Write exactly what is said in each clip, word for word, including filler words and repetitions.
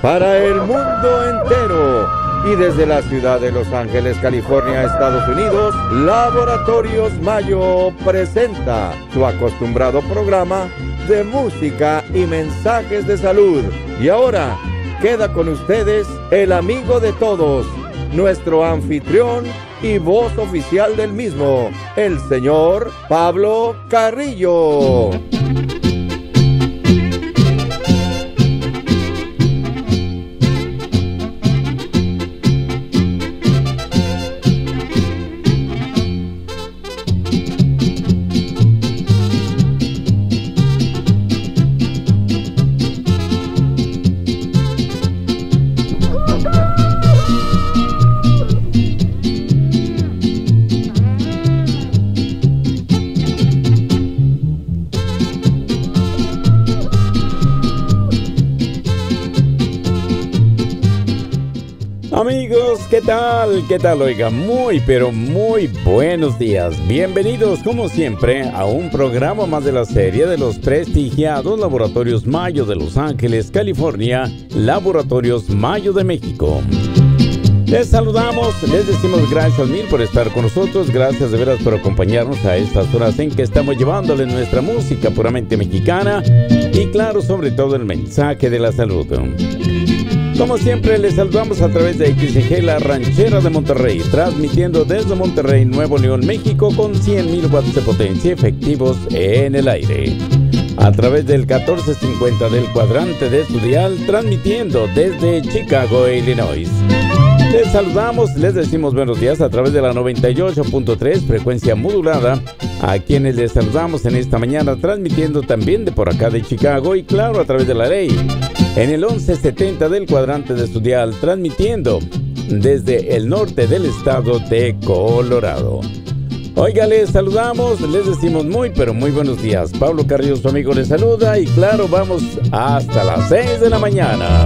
para el mundo entero. Y desde la ciudad de Los Ángeles, California, Estados Unidos, Laboratorios Mayo presenta su acostumbrado programa de música y mensajes de salud. Y ahora queda con ustedes el amigo de todos, nuestro anfitrión y voz oficial del mismo, el señor Pablo Carrillo. Amigos, ¿qué tal? ¿Qué tal? Oiga, muy, pero muy buenos días. Bienvenidos, como siempre, a un programa más de la serie de los prestigiados Laboratorios Mayo de Los Ángeles, California, Laboratorios Mayo de México. Les saludamos, les decimos gracias mil por estar con nosotros, gracias de veras por acompañarnos a estas horas en que estamos llevándole nuestra música puramente mexicana y claro, sobre todo el mensaje de la salud. Como siempre, les saludamos a través de X G, la ranchera de Monterrey, transmitiendo desde Monterrey, Nuevo León, México, con cien mil watts de potencia efectivos en el aire. A través del catorce cincuenta del cuadrante de su dial, transmitiendo desde Chicago, Illinois. Les saludamos, les decimos buenos días a través de la noventa y ocho punto tres, frecuencia modulada, a quienes les saludamos en esta mañana, transmitiendo también de por acá de Chicago y claro, a través de la ley. En el once setenta del cuadrante de su dial, transmitiendo desde el norte del estado de Colorado. Oiga, les saludamos, les decimos muy, pero muy buenos días. Pablo Carrillo, su amigo, les saluda y claro, vamos hasta las seis de la mañana.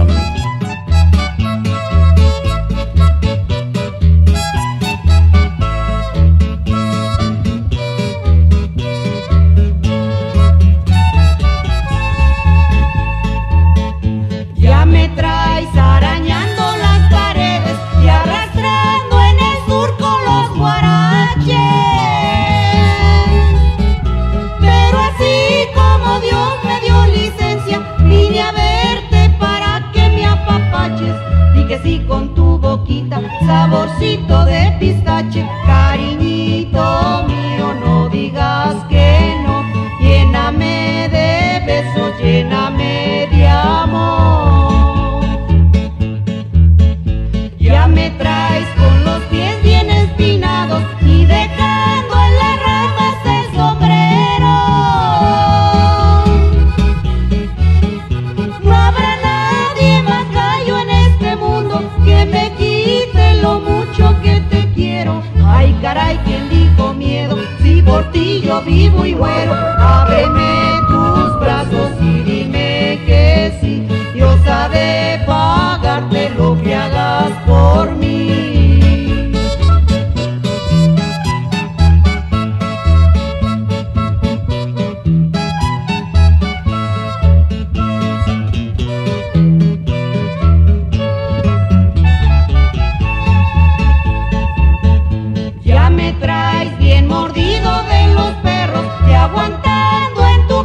Sí, con tu boquita, saborcito de pistache, cariñito mío, no digas que no, lléname de besos, lléname de amor. Ya me traes con los pies bien espinados y dejando en las ramas el sombrero. No habrá nadie más gallo en este mundo que me quite lo mucho que te quiero. Ay, caray, ¿quién dijo miedo? Si por ti yo vivo y muero. Ábreme tus brazos y dime que sí. Dios ha de pagarte lo que hagas por mí. Traes bien mordido de los perros y aguantando en tu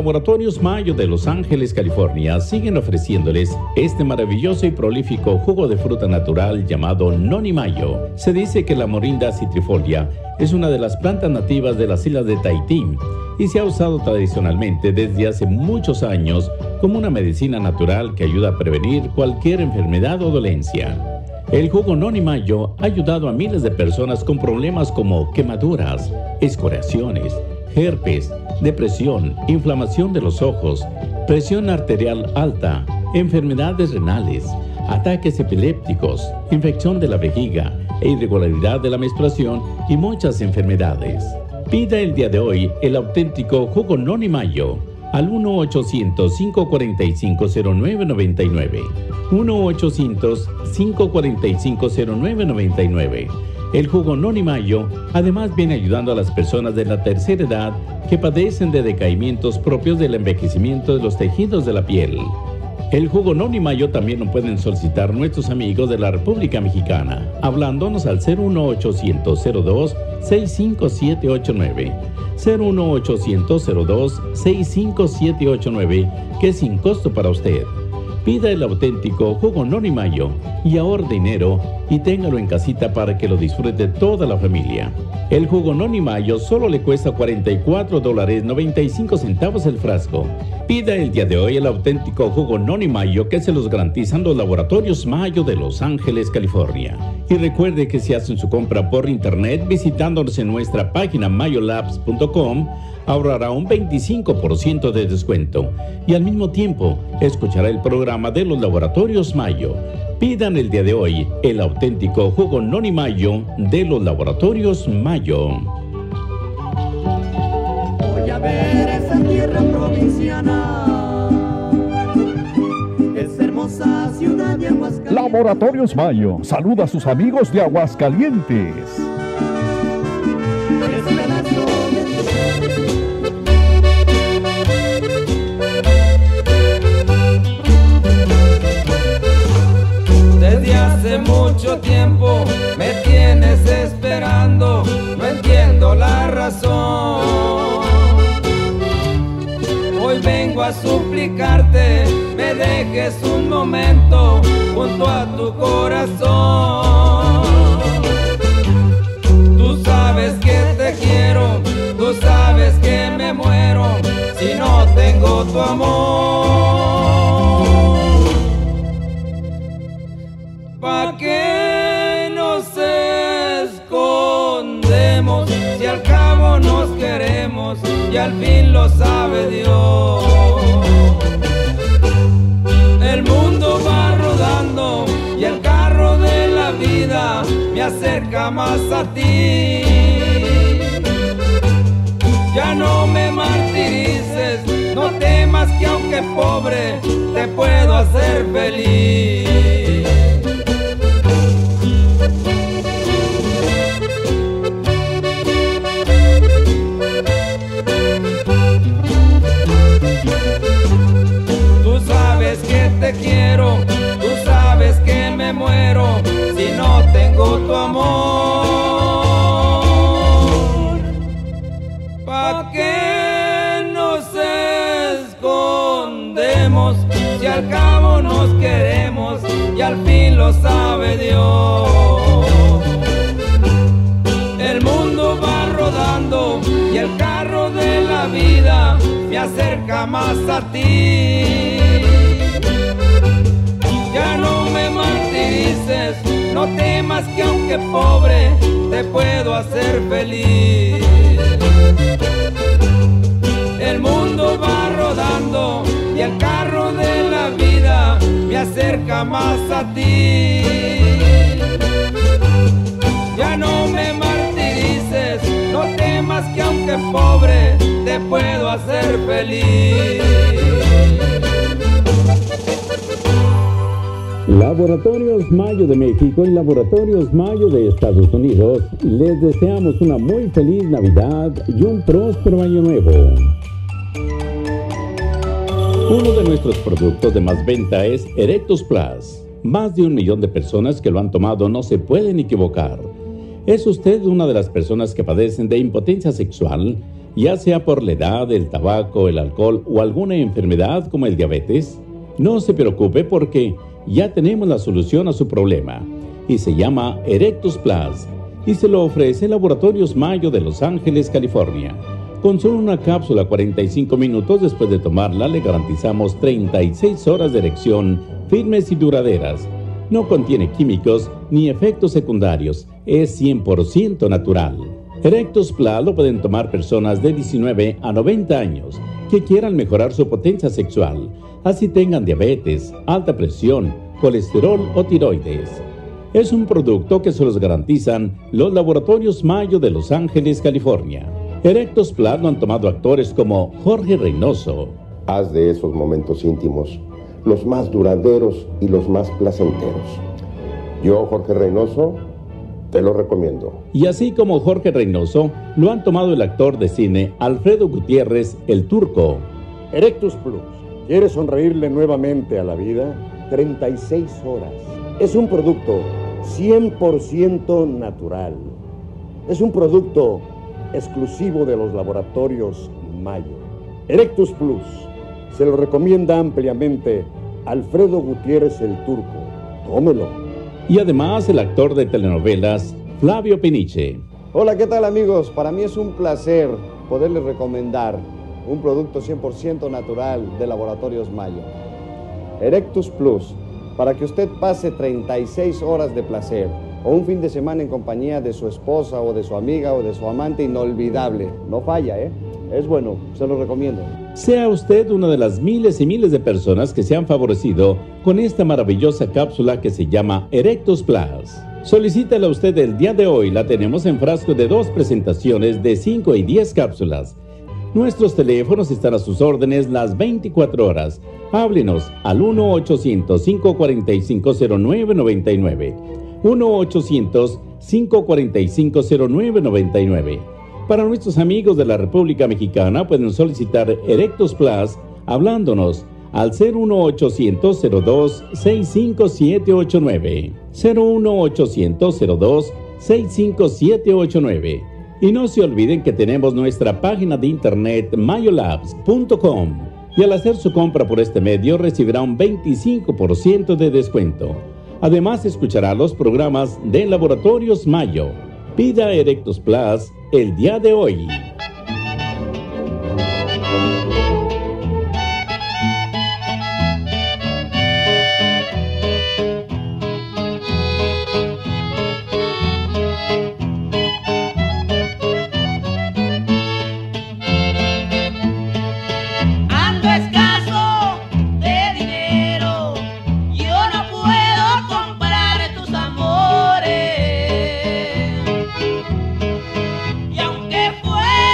Laboratorios Mayo de Los Ángeles, California, siguen ofreciéndoles este maravilloso y prolífico jugo de fruta natural llamado Noni Mayo. Se dice que la Morinda citrifolia es una de las plantas nativas de las islas de Tahití y se ha usado tradicionalmente desde hace muchos años como una medicina natural que ayuda a prevenir cualquier enfermedad o dolencia. El jugo Noni Mayo ha ayudado a miles de personas con problemas como quemaduras, escoriaciones, herpes, depresión, inflamación de los ojos, presión arterial alta, enfermedades renales, ataques epilépticos, infección de la vejiga e irregularidad de la menstruación y muchas enfermedades. Pida el día de hoy el auténtico jugo Noni Mayo al uno ochocientos, cinco cuatro cinco, cero nueve nueve nueve. uno ochocientos, cinco cuatro cinco, cero nueve nueve nueve. El jugo Noni Mayo además viene ayudando a las personas de la tercera edad que padecen de decaimientos propios del envejecimiento de los tejidos de la piel. El jugo Noni Mayo también lo pueden solicitar nuestros amigos de la República Mexicana, hablándonos al cero uno ochocientos, cero dos, seis cinco siete ocho nueve. cero uno ochocientos, cero dos, seis cinco siete ocho nueve, que es sin costo para usted. Pida el auténtico jugo Noni Mayo y ahorre dinero y téngalo en casita para que lo disfrute toda la familia. El jugo Noni Mayo solo le cuesta cuarenta y cuatro dólares noventa y cinco centavos el frasco. Pida el día de hoy el auténtico jugo Noni Mayo que se los garantizan los Laboratorios Mayo de Los Ángeles, California. Y recuerde que si hacen su compra por internet visitándonos en nuestra página mayolabs punto com, ahorrará un veinticinco por ciento de descuento y al mismo tiempo escuchará el programa de los Laboratorios Mayo. Pidan el día de hoy el auténtico jugo Noni Mayo de los Laboratorios Mayo. Voy a ver esa tierra provinciana, esa hermosa ciudad de Aguascalientes. Laboratorios Mayo saluda a sus amigos de Aguascalientes. Desde hace mucho tiempo me tienes esperando, no entiendo la razón. Hoy vengo a suplicarte, me dejes un momento junto a tu corazón. Tú sabes que te quiero, tú sabes que me muero si no tengo tu amor. ¿Pa' qué nos escondemos si al cabo nos queremos y al fin lo sabe Dios? El mundo va rodando y el carro de la vida me acerca más a ti. Ya no me martirices, no temas que aunque pobre te puedo hacer feliz. Te quiero, tú sabes que me muero si no tengo tu amor. ¿Pa' qué nos escondemos si al cabo nos queremos y al fin lo sabe Dios? El mundo va rodando y el carro de la vida me acerca más a ti. Ya no me martirices, no temas que aunque pobre te puedo hacer feliz. El mundo va rodando y el carro de la vida me acerca más a ti. Ya no me martirices, no temas que aunque pobre te puedo hacer feliz. Laboratorios Mayo de México y Laboratorios Mayo de Estados Unidos les deseamos una muy feliz Navidad y un próspero año nuevo. Uno de nuestros productos de más venta es Erectus Plus. Más de un millón de personas que lo han tomado no se pueden equivocar. ¿Es usted una de las personas que padecen de impotencia sexual? ya sea por la edad, el tabaco, el alcohol o alguna enfermedad como el diabetes? No se preocupe porque ya tenemos la solución a su problema y se llama Erectus Plus y se lo ofrece Laboratorios Mayo de Los Ángeles, California. Con solo una cápsula cuarenta y cinco minutos después de tomarla le garantizamos treinta y seis horas de erección firmes y duraderas. No contiene químicos ni efectos secundarios, es cien por ciento natural. Erectus Plus lo pueden tomar personas de diecinueve a noventa años que quieran mejorar su potencia sexual, así tengan diabetes, alta presión, colesterol o tiroides. Es un producto que se los garantizan los Laboratorios Mayo de Los Ángeles, California. Erectus Plus lo han tomado actores como Jorge Reynoso. Haz de esos momentos íntimos los más duraderos y los más placenteros. Yo, Jorge Reynoso, te lo recomiendo. Y así como Jorge Reynoso, lo han tomado el actor de cine Alfredo Gutiérrez, el Turco. Erectus Plus. ¿Quieres sonreírle nuevamente a la vida? treinta y seis horas. Es un producto cien por ciento natural. Es un producto exclusivo de los Laboratorios Mayo. Erectus Plus. Se lo recomienda ampliamente Alfredo Gutiérrez, el Turco. Tómelo. Y además el actor de telenovelas Flavio Peniche. Hola, ¿qué tal, amigos? Para mí es un placer poderles recomendar un producto cien por ciento natural de Laboratorios Mayo. Erectus Plus, para que usted pase treinta y seis horas de placer o un fin de semana en compañía de su esposa o de su amiga o de su amante inolvidable. No falla, ¿eh? Es bueno, se lo recomiendo. Sea usted una de las miles y miles de personas que se han favorecido con esta maravillosa cápsula que se llama Erectus Plus. Solicítala usted el día de hoy, la tenemos en frasco de dos presentaciones de cinco y diez cápsulas. Nuestros teléfonos están a sus órdenes las veinticuatro horas. Háblenos al uno ochocientos, cinco cuatro cinco, cero nueve nueve nueve. uno ochocientos, cinco cuatro cinco, cero nueve nueve nueve. Para nuestros amigos de la República Mexicana pueden solicitar Erectus Plus hablándonos al cero uno ochocientos, cero dos, seis cinco siete ocho nueve. cero uno ochocientos, cero dos, seis cinco siete ocho nueve. Y no se olviden que tenemos nuestra página de internet mayolabs punto com y al hacer su compra por este medio recibirá un veinticinco por ciento de descuento. Además escuchará los programas de Laboratorios Mayo. Pida Erectus Plus el día de hoy. Ando escaso de dinero, yo no puedo comprar tus amores. Y aunque fuera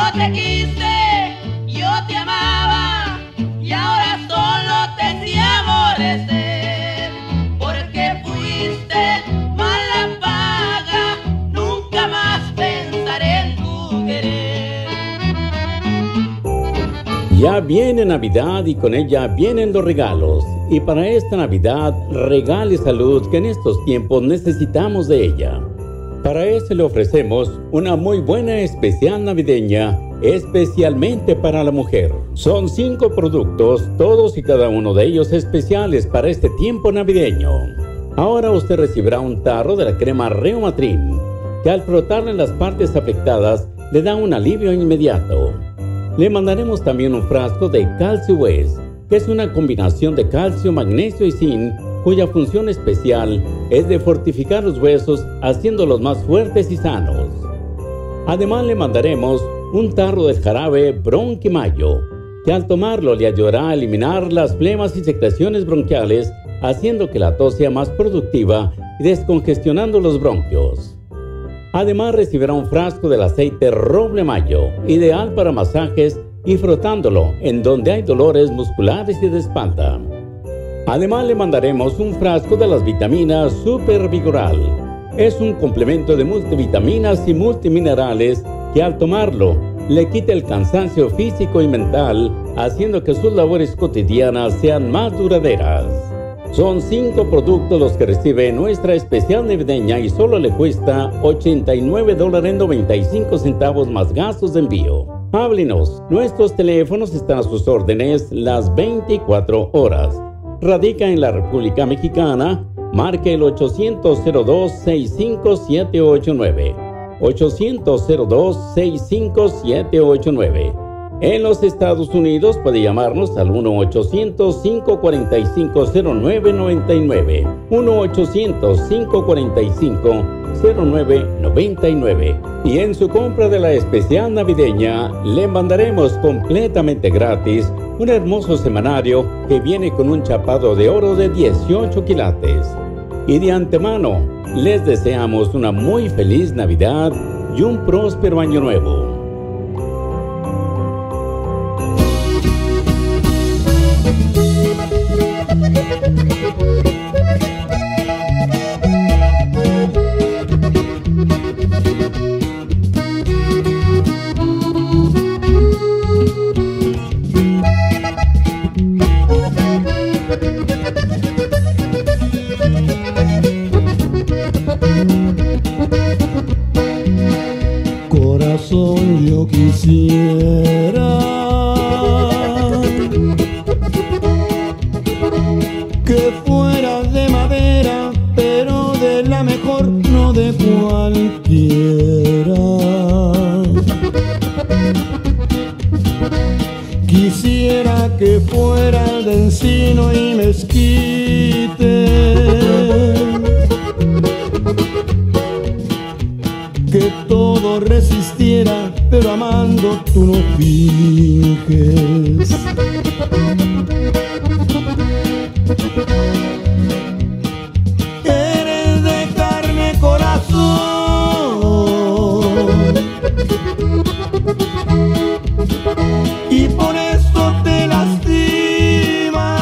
te quise, yo te amaba y ahora solo te sé aborrecer, porque fuiste mala paga, nunca más pensaré en tu querer. Ya viene Navidad y con ella vienen los regalos. Y para esta Navidad, regale salud, que en estos tiempos necesitamos de ella. Para eso le ofrecemos una muy buena especial navideña, especialmente para la mujer. Son cinco productos, todos y cada uno de ellos especiales para este tiempo navideño. Ahora usted recibirá un tarro de la crema Reumatrin, que al frotarle en las partes afectadas le da un alivio inmediato. Le mandaremos también un frasco de Calcio West, que es una combinación de calcio, magnesio y zinc, cuya función especial es de fortificar los huesos, haciéndolos más fuertes y sanos. Además le mandaremos un tarro del jarabe Bronquimayo, que al tomarlo le ayudará a eliminar las flemas y secreciones bronquiales, haciendo que la tos sea más productiva y descongestionando los bronquios. Además recibirá un frasco del aceite Roble Mayo, ideal para masajes y frotándolo en donde hay dolores musculares y de espalda. Además le mandaremos un frasco de las vitaminas Super Vigoral. Es un complemento de multivitaminas y multiminerales que al tomarlo le quita el cansancio físico y mental, haciendo que sus labores cotidianas sean más duraderas. Son cinco productos los que recibe nuestra especial navideña y solo le cuesta ochenta y nueve dólares con noventa y cinco centavos más gastos de envío. Háblenos, nuestros teléfonos están a sus órdenes las veinticuatro horas. Radica en la República Mexicana, marque el ochocientos cero dos, sesenta y cinco, setecientos ochenta y nueve. ochocientos cero dos, sesenta y cinco, setecientos ochenta y nueve. En los Estados Unidos puede llamarnos al uno ochocientos, cinco cuatro cinco, cero nueve nueve nueve. uno ochocientos, cinco cuatro cinco, cero nueve nueve nueve. Y en su compra de la especial navideña le mandaremos completamente gratis un hermoso semanario que viene con un chapado de oro de dieciocho quilates. Y de antemano les deseamos una muy feliz Navidad y un próspero año nuevo. Corazón, yo quisiera que fuera de madera, pero de la mejor, no de cualquiera. Quisiera que fuera de encino y mezquite, que todo resistiera, pero amando tú no finges. Eres de carne, corazón, y por eso te lastimas.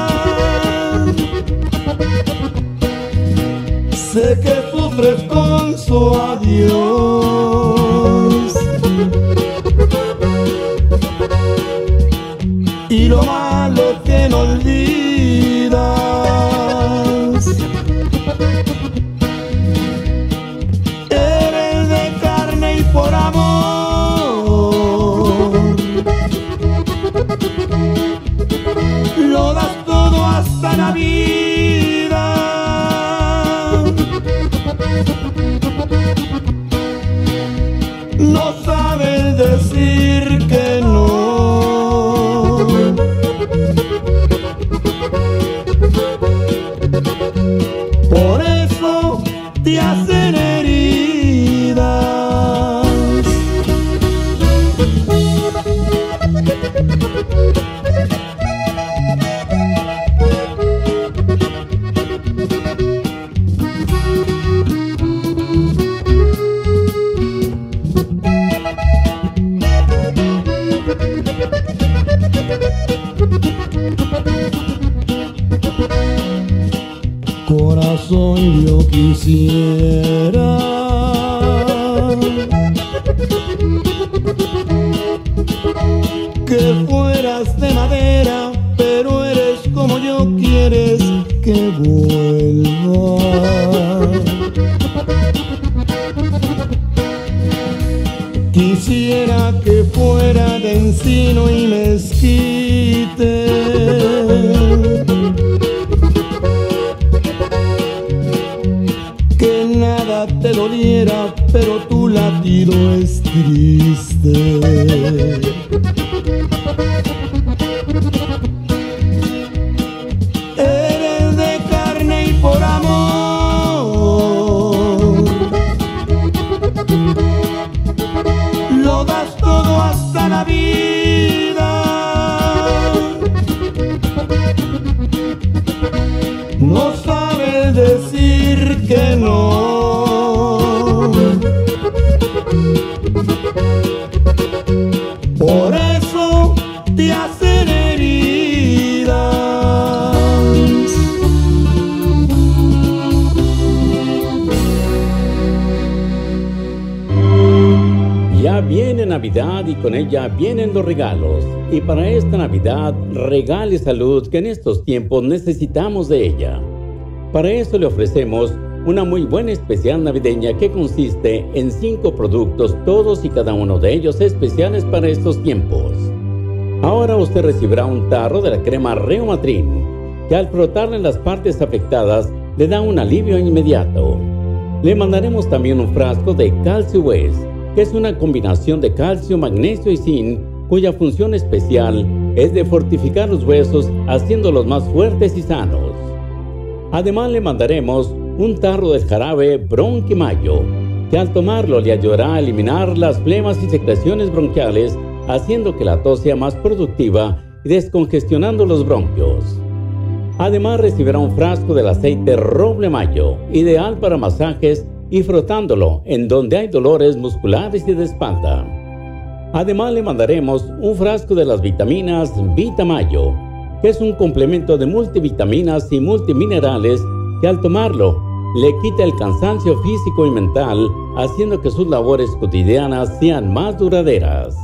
Sé que sufres con su adiós, y lo malo que no olvidas. Eres de carne y por amor lo das todo hasta la vida. No sabes decir que no. Por eso te hacen heridas. quisiera que fueras de madera, pero eres como yo, quieres que vuelva. Quisiera que fuera de encino y mezquite, que nada te doliera, pero tu latido es triste. Eres de carne y por amor lo das todo hasta la vida. No sabes decir que no. Por eso te hacen heridas. Ya viene Navidad y con ella vienen los regalos. Y para esta Navidad, regale salud, que en estos tiempos necesitamos de ella. Para eso le ofrecemos una muy buena especial navideña que consiste en cinco productos, todos y cada uno de ellos especiales para estos tiempos. Ahora usted recibirá un tarro de la crema Reumatrin, que al frotarle en las partes afectadas le da un alivio inmediato. Le mandaremos también un frasco de Calcio West, que es una combinación de calcio, magnesio y zinc, cuya función especial es de fortificar los huesos, haciéndolos más fuertes y sanos. Además le mandaremos un tarro del jarabe Bronquimayo, que al tomarlo le ayudará a eliminar las flemas y secreciones bronquiales, haciendo que la tos sea más productiva y descongestionando los bronquios. Además recibirá un frasco del aceite Roble Mayo, ideal para masajes y frotándolo en donde hay dolores musculares y de espalda. Además le mandaremos un frasco de las vitaminas Vitamayo, que es un complemento de multivitaminas y multiminerales que al tomarlo le quita el cansancio físico y mental, haciendo que sus labores cotidianas sean más duraderas.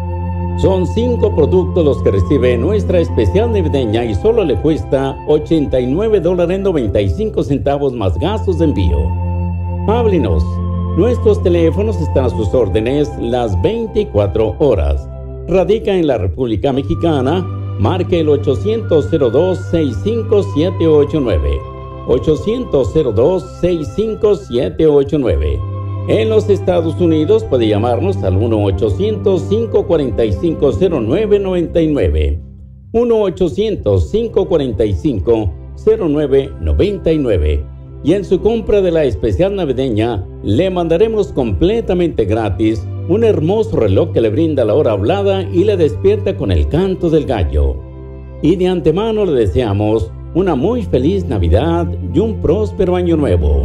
Son cinco productos los que recibe nuestra especial navideña y solo le cuesta ochenta y nueve dólares noventa y cinco centavos más gastos de envío. Háblenos. Nuestros teléfonos están a sus órdenes las veinticuatro horas. Radica en la República Mexicana. Marque el ochocientos cero dos, sesenta y cinco, setecientos ochenta y nueve. ochocientos cero dos, sesenta y cinco, setecientos ochenta y nueve. En los Estados Unidos puede llamarnos al uno ochocientos, cinco cuatro cinco, cero nueve nueve nueve. uno ochocientos, cinco cuatro cinco, cero nueve nueve nueve. Y en su compra de la especial navideña, le mandaremos completamente gratis un hermoso reloj que le brinda la hora hablada y le despierta con el canto del gallo. Y de antemano le deseamos una muy feliz Navidad y un próspero año nuevo.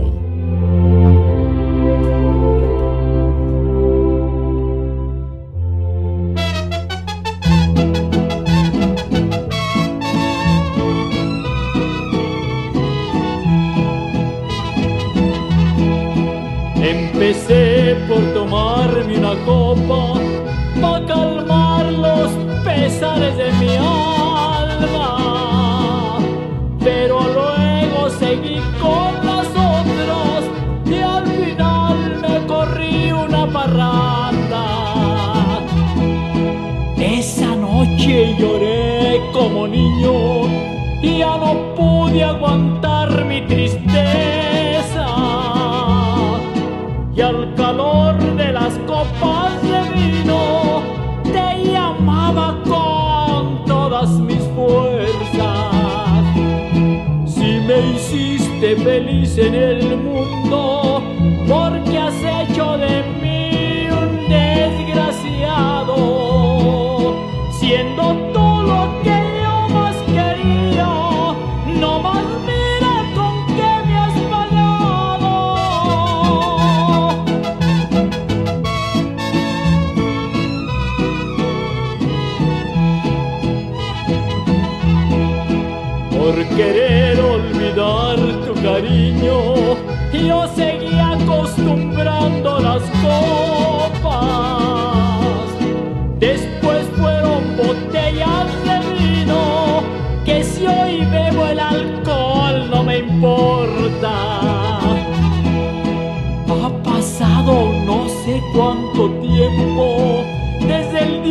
Empecé por tomarme una copa para calmar los pesares de mi alma, pero luego seguí con las otras y al final me corrí una parranda. Esa noche lloré como niño y ya no pude aguantar mi tristeza. Y al calor de las copas de vino te llamaba con todas mis fuerzas. Si me hiciste feliz en el mundo, porque has hecho de mí un desgraciado, siendo tú lo que yo más quería, no más mira con qué me has pagado. Por querer olvidar tu cariño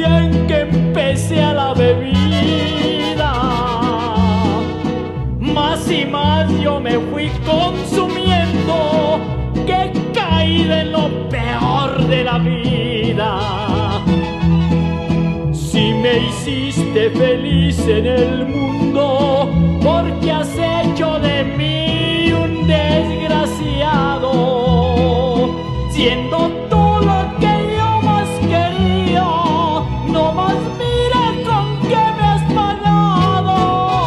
día en que empecé a la bebida, más y más yo me fui consumiendo, que caí de lo peor de la vida. Si me hiciste feliz en el mundo, porque has hecho de mí un desgraciado, siendo tú lo que yo más quería, no más mira con qué me has pagado.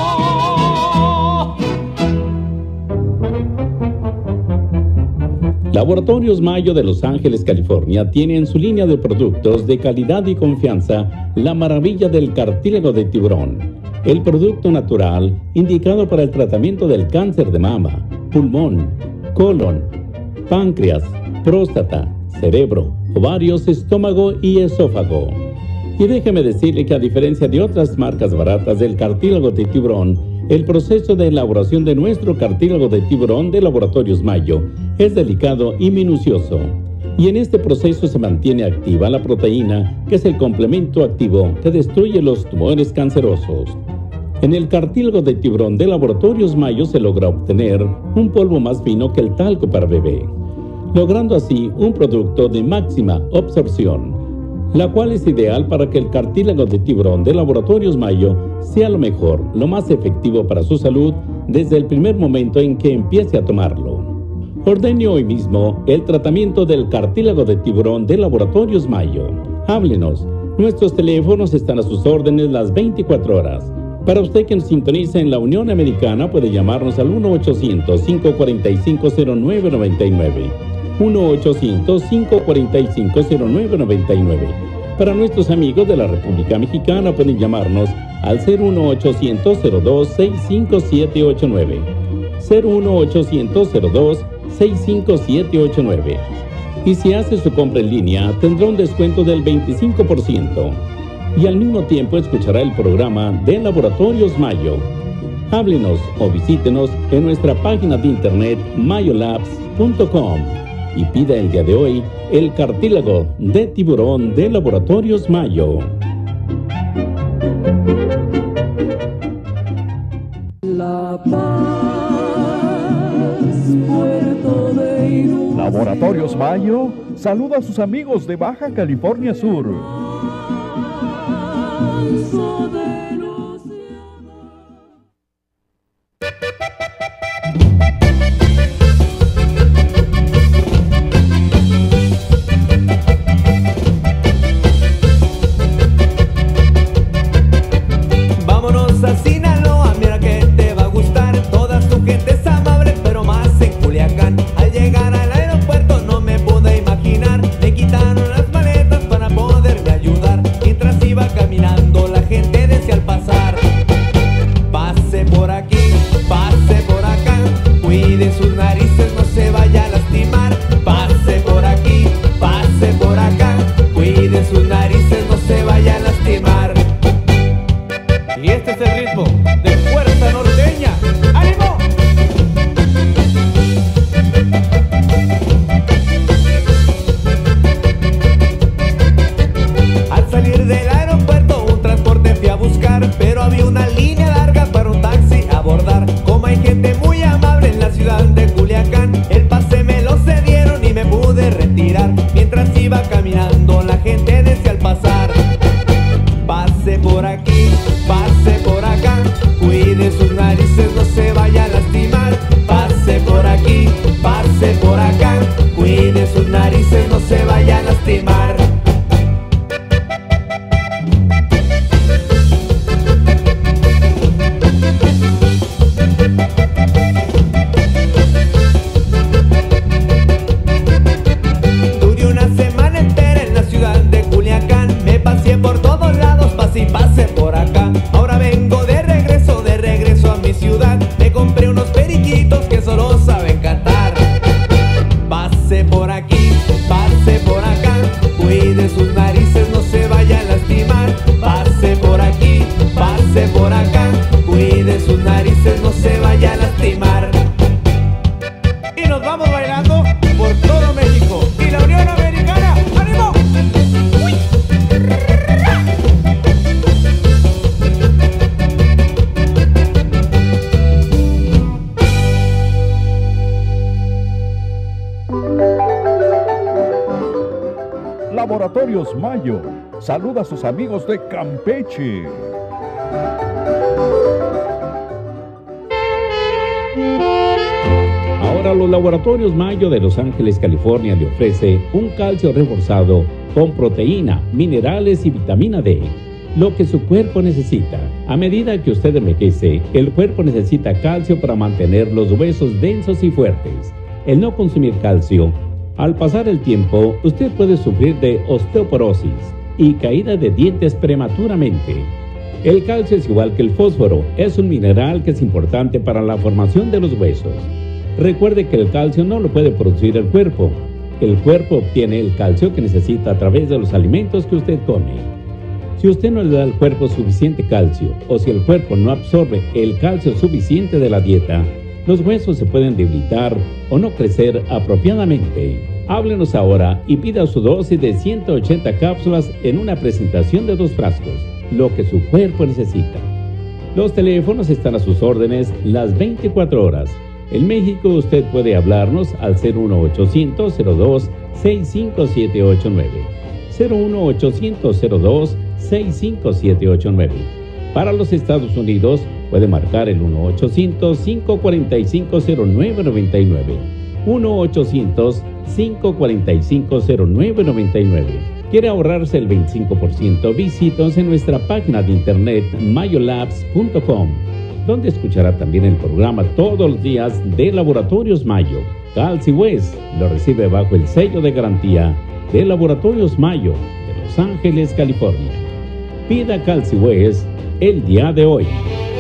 Laboratorios Mayo de Los Ángeles, California, tiene en su línea de productos de calidad y confianza la maravilla del cartílago de tiburón, el producto natural indicado para el tratamiento del cáncer de mama, pulmón, colon, páncreas, próstata, cerebro, ovarios, estómago y esófago. Y déjeme decirle que a diferencia de otras marcas baratas del cartílago de tiburón, el proceso de elaboración de nuestro cartílago de tiburón de Laboratorios Mayo es delicado y minucioso. Y en este proceso se mantiene activa la proteína, que es el complemento activo que destruye los tumores cancerosos. En el cartílago de tiburón de Laboratorios Mayo se logra obtener un polvo más fino que el talco para bebé, logrando así un producto de máxima absorción, la cual es ideal para que el cartílago de tiburón de Laboratorios Mayo sea lo mejor, lo más efectivo para su salud desde el primer momento en que empiece a tomarlo. Ordene hoy mismo el tratamiento del cartílago de tiburón de Laboratorios Mayo. Háblenos, nuestros teléfonos están a sus órdenes las veinticuatro horas. Para usted que nos sintoniza en la Unión Americana puede llamarnos al uno ochocientos, cinco cuatro cinco, cero nueve nueve nueve. uno ochocientos, cinco cuatro cinco, cero nueve nueve nueve. Para nuestros amigos de la República Mexicana pueden llamarnos al cero uno ochocientos, cero dos, seis cinco siete ocho nueve. cero uno ochocientos, cero dos, seis cinco siete ocho nueve. Y si hace su compra en línea tendrá un descuento del veinticinco por ciento. Y al mismo tiempo escuchará el programa de Laboratorios Mayo. Háblenos o visítenos en nuestra página de internet mayolabs punto com y pida el día de hoy el cartílago de tiburón de Laboratorios Mayo. La Paz, puerto de ilusión. Laboratorios Mayo saluda a sus amigos de Baja California Sur. Vámonos a Sinaloa, mira que te va a gustar. Toda su gente es amable, pero más en Culiacán. Al llegar al aeropuerto no me pude imaginar, me quitaron las maletas para poderme ayudar. Mientras iba caminando la gente decía al pasar: pase por aquí, pase por acá, cuide sus narices, no se vaya a lastimar. Pase por aquí, pase por acá, cuide sus narices, no se vaya a lastimar. Y este es el ritmo de Fuerza Norteña. ¡Ánimo! Al salir del aeropuerto un transporte fui a buscar, pero había una línea larga para un taxi abordar. Como hay gente muy amable en la ciudad de Culiacán, el pase me lo cedieron y me pude retirar. Mientras iba caminando la gente decía al pasar: pase por aquí, pase por acá, cuide sus narices, no se vaya a lastimar. Pase por aquí, pase por acá, cuide sus narices, no se vaya a lastimar. Duré una semana entera en la ciudad de Culiacán, me pasé por todos lados, pasé y pasé por acá. Ahora vengo de regreso, de regreso a mi ciudad. Me compré unos periquitos que solo saben cantar. Pase por aquí, pase por acá, cuide sus narices, no se vaya a lastimar. Pase por aquí, pase por acá, cuide sus narices, no se vaya a lastimar. Y nos vamos bailando por todo México y la Unión Americana. ¡Ánimo! ¡Uy! Laboratorios Mayo saluda a sus amigos de Campeche. Ahora los Laboratorios Mayo de Los Ángeles, California le ofrece un calcio reforzado con proteína, minerales y vitamina D, lo que su cuerpo necesita. A medida que usted envejece, el cuerpo necesita calcio para mantener los huesos densos y fuertes. El no consumir calcio, al pasar el tiempo, usted puede sufrir de osteoporosis y caída de dientes prematuramente. El calcio es igual que el fósforo, es un mineral que es importante para la formación de los huesos. Recuerde que el calcio no lo puede producir el cuerpo. El cuerpo obtiene el calcio que necesita a través de los alimentos que usted come. Si usted no le da al cuerpo suficiente calcio, o si el cuerpo no absorbe el calcio suficiente de la dieta, los huesos se pueden debilitar o no crecer apropiadamente. Háblenos ahora y pida su dosis de ciento ochenta cápsulas en una presentación de dos frascos, lo que su cuerpo necesita. Los teléfonos están a sus órdenes las veinticuatro horas. En México usted puede hablarnos al cero uno ochocientos cero dos seis cinco siete ocho nueve. cero uno ochocientos cero dos seis cinco siete ocho nueve. Para los Estados Unidos puede marcar el uno ochocientos cinco cuatro cinco cero nueve nueve nueve. uno ochocientos cinco cuatro cinco cero nueve nueve nueve. ¿Quiere ahorrarse el veinticinco por ciento? Visítenos en nuestra página de internet mayolabs punto com, donde escuchará también el programa todos los días de Laboratorios Mayo. Calci West lo recibe bajo el sello de garantía de Laboratorios Mayo de Los Ángeles, California. Pida Calci West el día de hoy.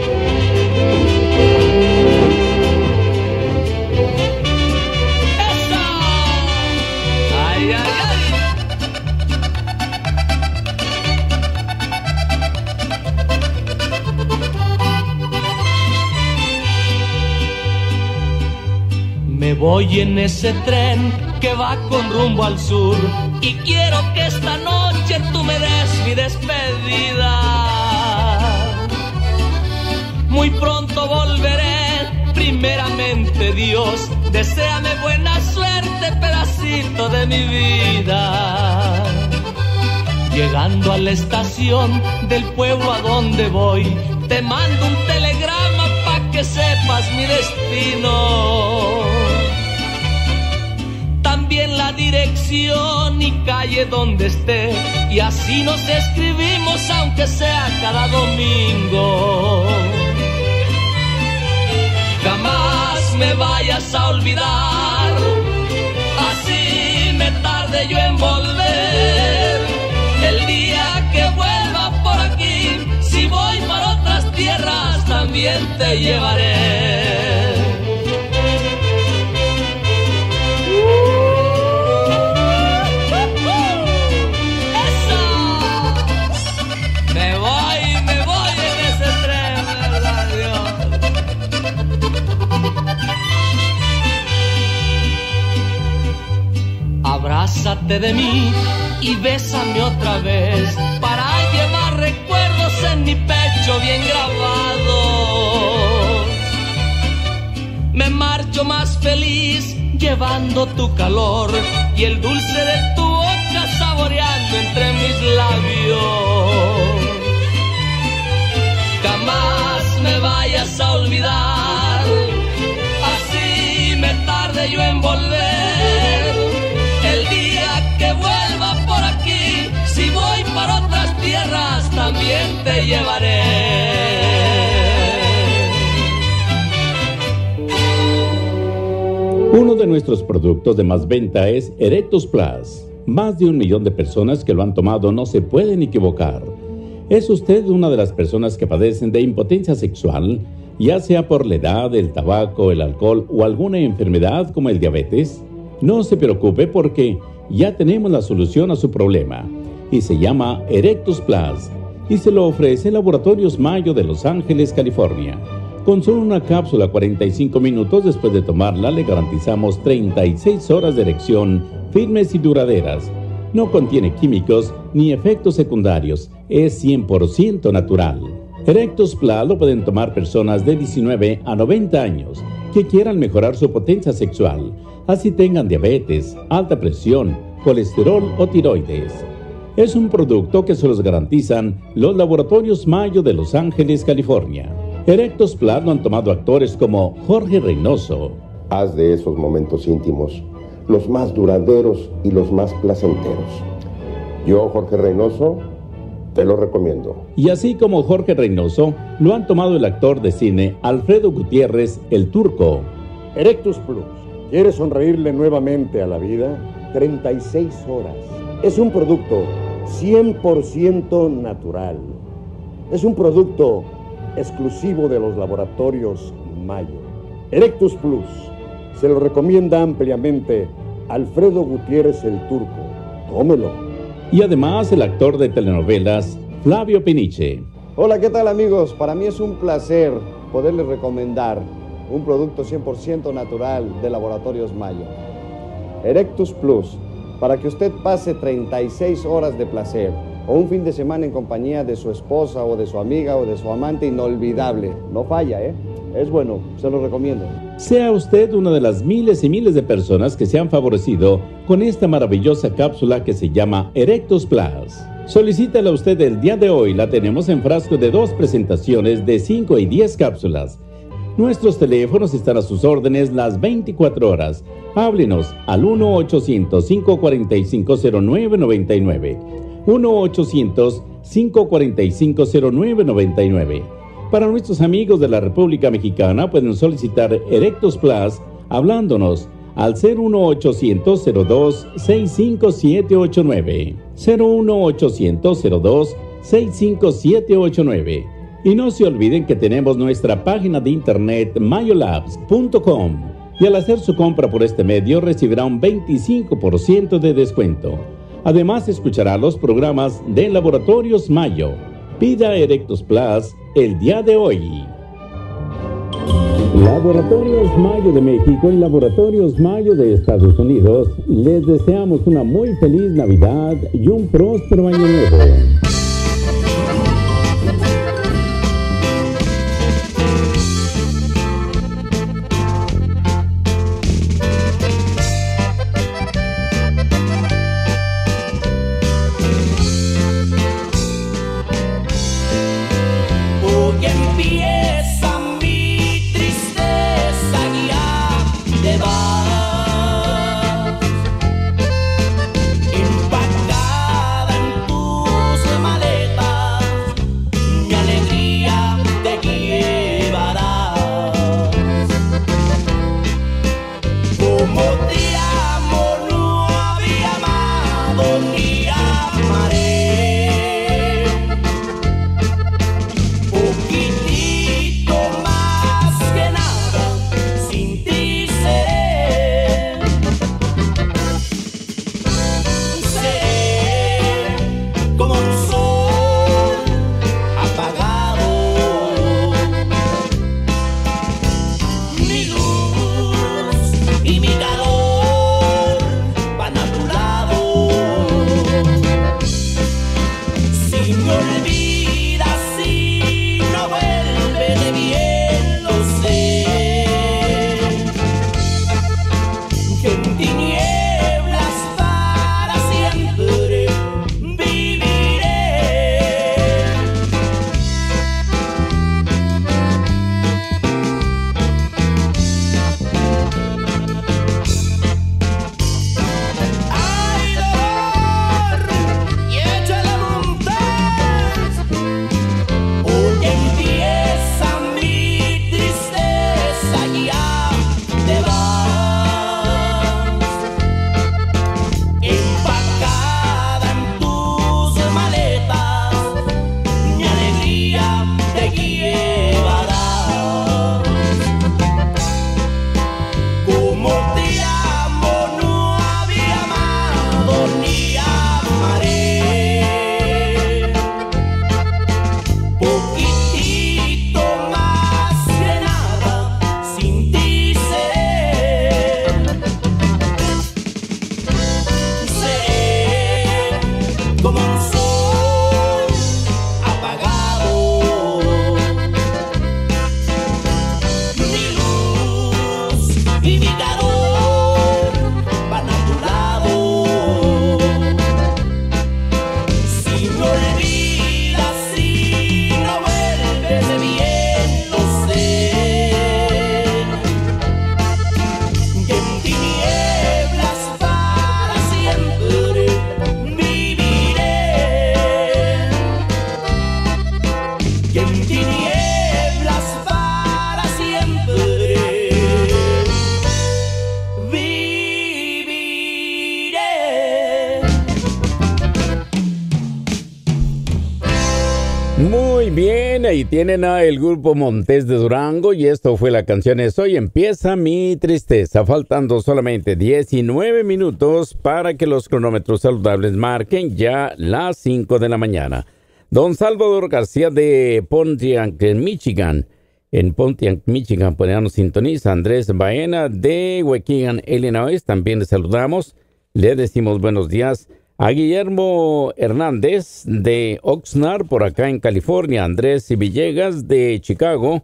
Me voy en ese tren que va con rumbo al sur y quiero que esta noche tú me des mi despedida. Muy pronto volveré, primeramente Dios, deséame buena suerte, pedacito de mi vida. Llegando a la estación del pueblo a donde voy, te mando un telegrama pa' que sepas mi destino. También la dirección y calle donde esté, y así nos escribimos aunque sea cada domingo. Jamás me vayas a olvidar, así me tarde yo en volver. El día que vuelva por aquí, si voy para otras tierras también te llevaré. Abrázate de mí y bésame otra vez para llevar recuerdos en mi pecho bien grabados. Me marcho más feliz llevando tu calor y el dulce de tu boca saboreando entre mis labios. Jamás me vayas a olvidar, así me tarde yo en volver. El día que vuelva por aquí, si voy para otras tierras, también te llevaré. Uno de nuestros productos de más venta es Erectus Plus. Más de un millón de personas que lo han tomado no se pueden equivocar. ¿Es usted una de las personas que padecen de impotencia sexual, ya sea por la edad, el tabaco, el alcohol o alguna enfermedad como el diabetes? No se preocupe porque ya tenemos la solución a su problema y se llama Erectus Plus y se lo ofrece Laboratorios Mayo de Los Ángeles, California. Con solo una cápsula cuarenta y cinco minutos después de tomarla le garantizamos treinta y seis horas de erección firmes y duraderas. No contiene químicos ni efectos secundarios, es cien por ciento natural. Erectus Plus lo pueden tomar personas de diecinueve a noventa años que quieran mejorar su potencia sexual, así tengan diabetes, alta presión, colesterol o tiroides. es un producto que se los garantizan los laboratorios Mayo de Los Ángeles, California. Erectus Plus lo han tomado actores como Jorge Reynoso. Haz de esos momentos íntimos los más duraderos y los más placenteros. Yo, Jorge Reynoso, te lo recomiendo. Y así como Jorge Reynoso, lo han tomado el actor de cine Alfredo Gutiérrez, el Turco. Erectus Plus. ¿Quieres sonreírle nuevamente a la vida? treinta y seis horas. Es un producto cien por ciento natural. Es un producto exclusivo de los laboratorios Mayo. Erectus Plus. Se lo recomienda ampliamente Alfredo Gutiérrez, el Turco. Tómelo. Y además el actor de telenovelas Flavio Peniche. Hola, ¿qué tal, amigos? Para mí es un placer poderles recomendar un producto cien por ciento natural de Laboratorios Mayo. Erectus Plus, para que usted pase treinta y seis horas de placer o un fin de semana en compañía de su esposa o de su amiga o de su amante inolvidable. No falla, ¿eh? Es bueno, se lo recomiendo. Sea usted una de las miles y miles de personas que se han favorecido con esta maravillosa cápsula que se llama Erectus Plus. Solicítala usted el día de hoy, la tenemos en frasco de dos presentaciones de cinco y diez cápsulas. Nuestros teléfonos están a sus órdenes las veinticuatro horas. Háblenos al uno ochocientos, cinco cuatro cinco, cero nueve nueve nueve. uno ochocientos, cinco cuatro cinco, cero nueve nueve nueve. Para nuestros amigos de la República Mexicana pueden solicitar Erectus Plus hablándonos al cero uno ochocientos, cero dos, seis cinco siete ocho nueve. cero uno ochocientos, cero dos, seis cinco siete ocho nueve. Y no se olviden que tenemos nuestra página de internet mayolabs punto com y al hacer su compra por este medio recibirá un veinticinco por ciento de descuento. Además escuchará los programas de Laboratorios Mayo. Pida Erectus Plus el día de hoy. Laboratorios Mayo de México y Laboratorios Mayo de Estados Unidos les deseamos una muy feliz Navidad y un próspero año nuevo. Muy bien, ahí tienen a el grupo Montes de Durango y esto fue la canción Es Hoy Empieza Mi Tristeza, faltando solamente diecinueve minutos para que los cronómetros saludables marquen ya las cinco de la mañana. Don Salvador García de Pontiac, en Michigan, en Pontiac, Michigan, pues ya nos sintoniza. Andrés Baena de Waukegan, Illinois, también le saludamos, le decimos buenos días. A Guillermo Hernández de Oxnard, por acá en California. Andrés Villegas de Chicago.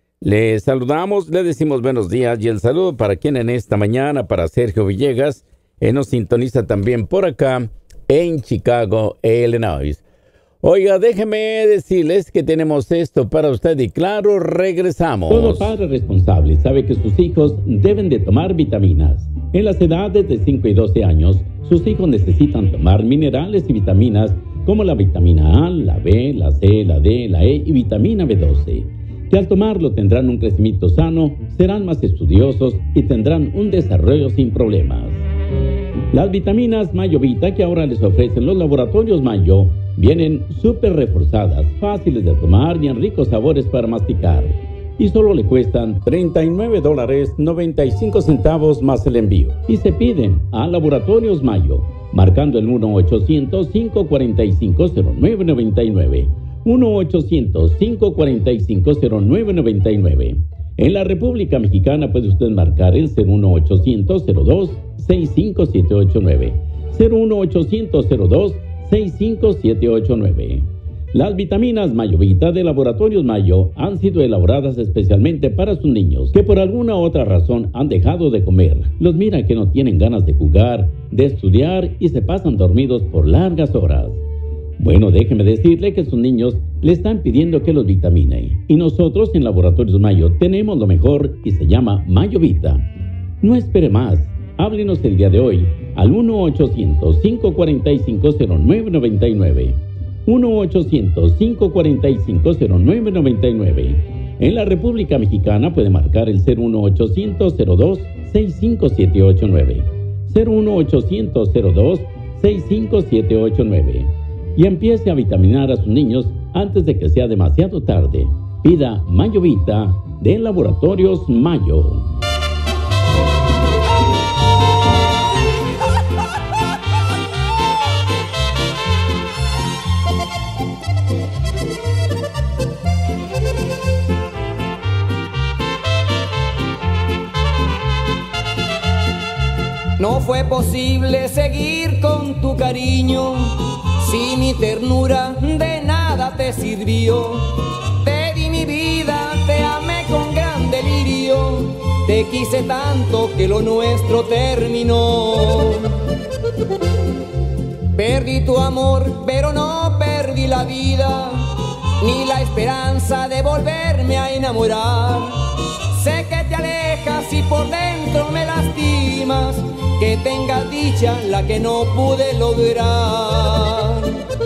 Le saludamos, le decimos buenos días. Y el saludo para quien en esta mañana, para Sergio Villegas, él nos sintoniza también por acá en Chicago, Illinois. Oiga, déjeme decirles que tenemos esto para usted y claro, regresamos. Todo padre responsable sabe que sus hijos deben de tomar vitaminas. En las edades de cinco y doce años, sus hijos necesitan tomar minerales y vitaminas como la vitamina A, la B, la C, la D, la E y vitamina B doce, que al tomarlo tendrán un crecimiento sano, serán más estudiosos y tendrán un desarrollo sin problemas. Las vitaminas Mayovita que ahora les ofrecen los laboratorios Mayo vienen súper reforzadas, fáciles de tomar y en ricos sabores para masticar. Y solo le cuestan treinta y nueve dólares noventa y cinco centavos más el envío. Y se piden a Laboratorios Mayo, marcando el uno ochocientos, cinco cuatro cinco, cero nueve nueve nueve. uno ochocientos, cinco cuatro cinco, cero nueve nueve nueve. En la República Mexicana puede usted marcar el cero uno ochocientos, cero dos, seis cinco siete ocho nueve. cero uno ochocientos, cero dos, seis cinco siete ocho nueve. Las vitaminas Mayovita de Laboratorios Mayo han sido elaboradas especialmente para sus niños que por alguna otra razón han dejado de comer. Los mira que no tienen ganas de jugar, de estudiar y se pasan dormidos por largas horas. Bueno, déjeme decirle que sus niños le están pidiendo que los vitamine. Y nosotros en Laboratorios Mayo tenemos lo mejor y se llama Mayovita. No espere más. Háblenos el día de hoy al uno ochocientos, cinco cuatro cinco, cero nueve nueve nueve. uno ochocientos, cinco cuatro cinco, cero nueve nueve nueve. En la República Mexicana puede marcar el cero uno ochocientos, cero dos, seis cinco siete ocho nueve. cero uno ochocientos, cero dos, seis cinco siete ocho nueve. Y empiece a vitaminar a sus niños antes de que sea demasiado tarde. Pida Mayovita de Laboratorios Mayo. No fue posible seguir con tu cariño, si mi ternura de nada te sirvió. Te di mi vida, te amé con gran delirio, te quise tanto que lo nuestro terminó. Perdí tu amor, pero no perdí la vida, ni la esperanza de volverme a enamorar. Sé que te alejas y por dentro me lastimas, que tengas dicha la que no pude lograr.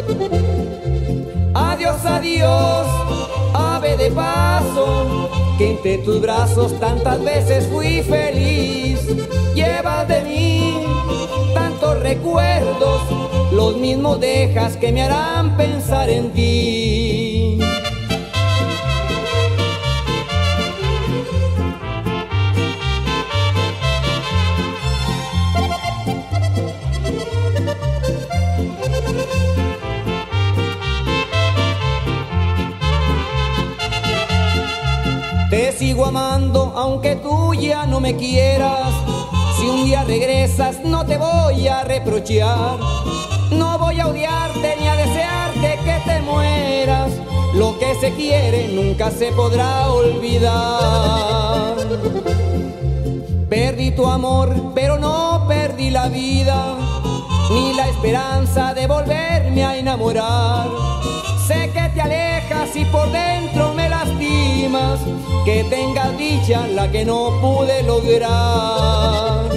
Adiós, adiós, ave de paso, que entre tus brazos tantas veces fui feliz. Llevas de mí tantos recuerdos, los mismos dejas que me harán pensar en ti. Te sigo amando aunque tú ya no me quieras. Si un día regresas no te voy a reprochar. No voy a odiarte ni a desearte que te mueras. Lo que se quiere nunca se podrá olvidar. Perdí tu amor, pero no perdí la vida, ni la esperanza de volverme a enamorar. Sé que te alejas y por dentro me lastimas, que tengas dicha la que no pude lograr.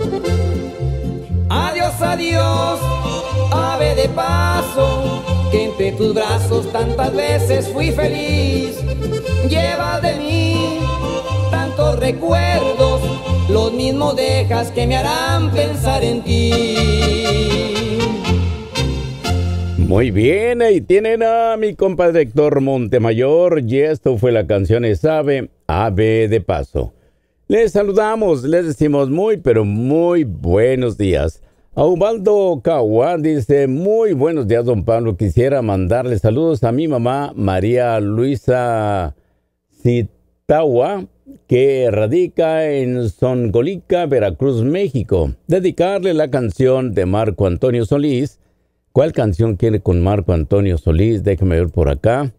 Adiós, adiós, ave de paso, que entre tus brazos tantas veces fui feliz. Llevas de mí tantos recuerdos, los mismos dejas que me harán pensar en ti. Muy bien, ahí tienen a mi compadre Héctor Montemayor y esto fue la canción Sabe, Ave de Paso. Les saludamos, les decimos muy, pero muy buenos días. A Ubaldo Cagua dice, muy buenos días, don Pablo. Quisiera mandarle saludos a mi mamá, María Luisa Citagua, que radica en Songolica, Veracruz, México. Dedicarle la canción de Marco Antonio Solís. ¿Cuál canción quiere con Marco Antonio Solís? Déjeme ver por acá.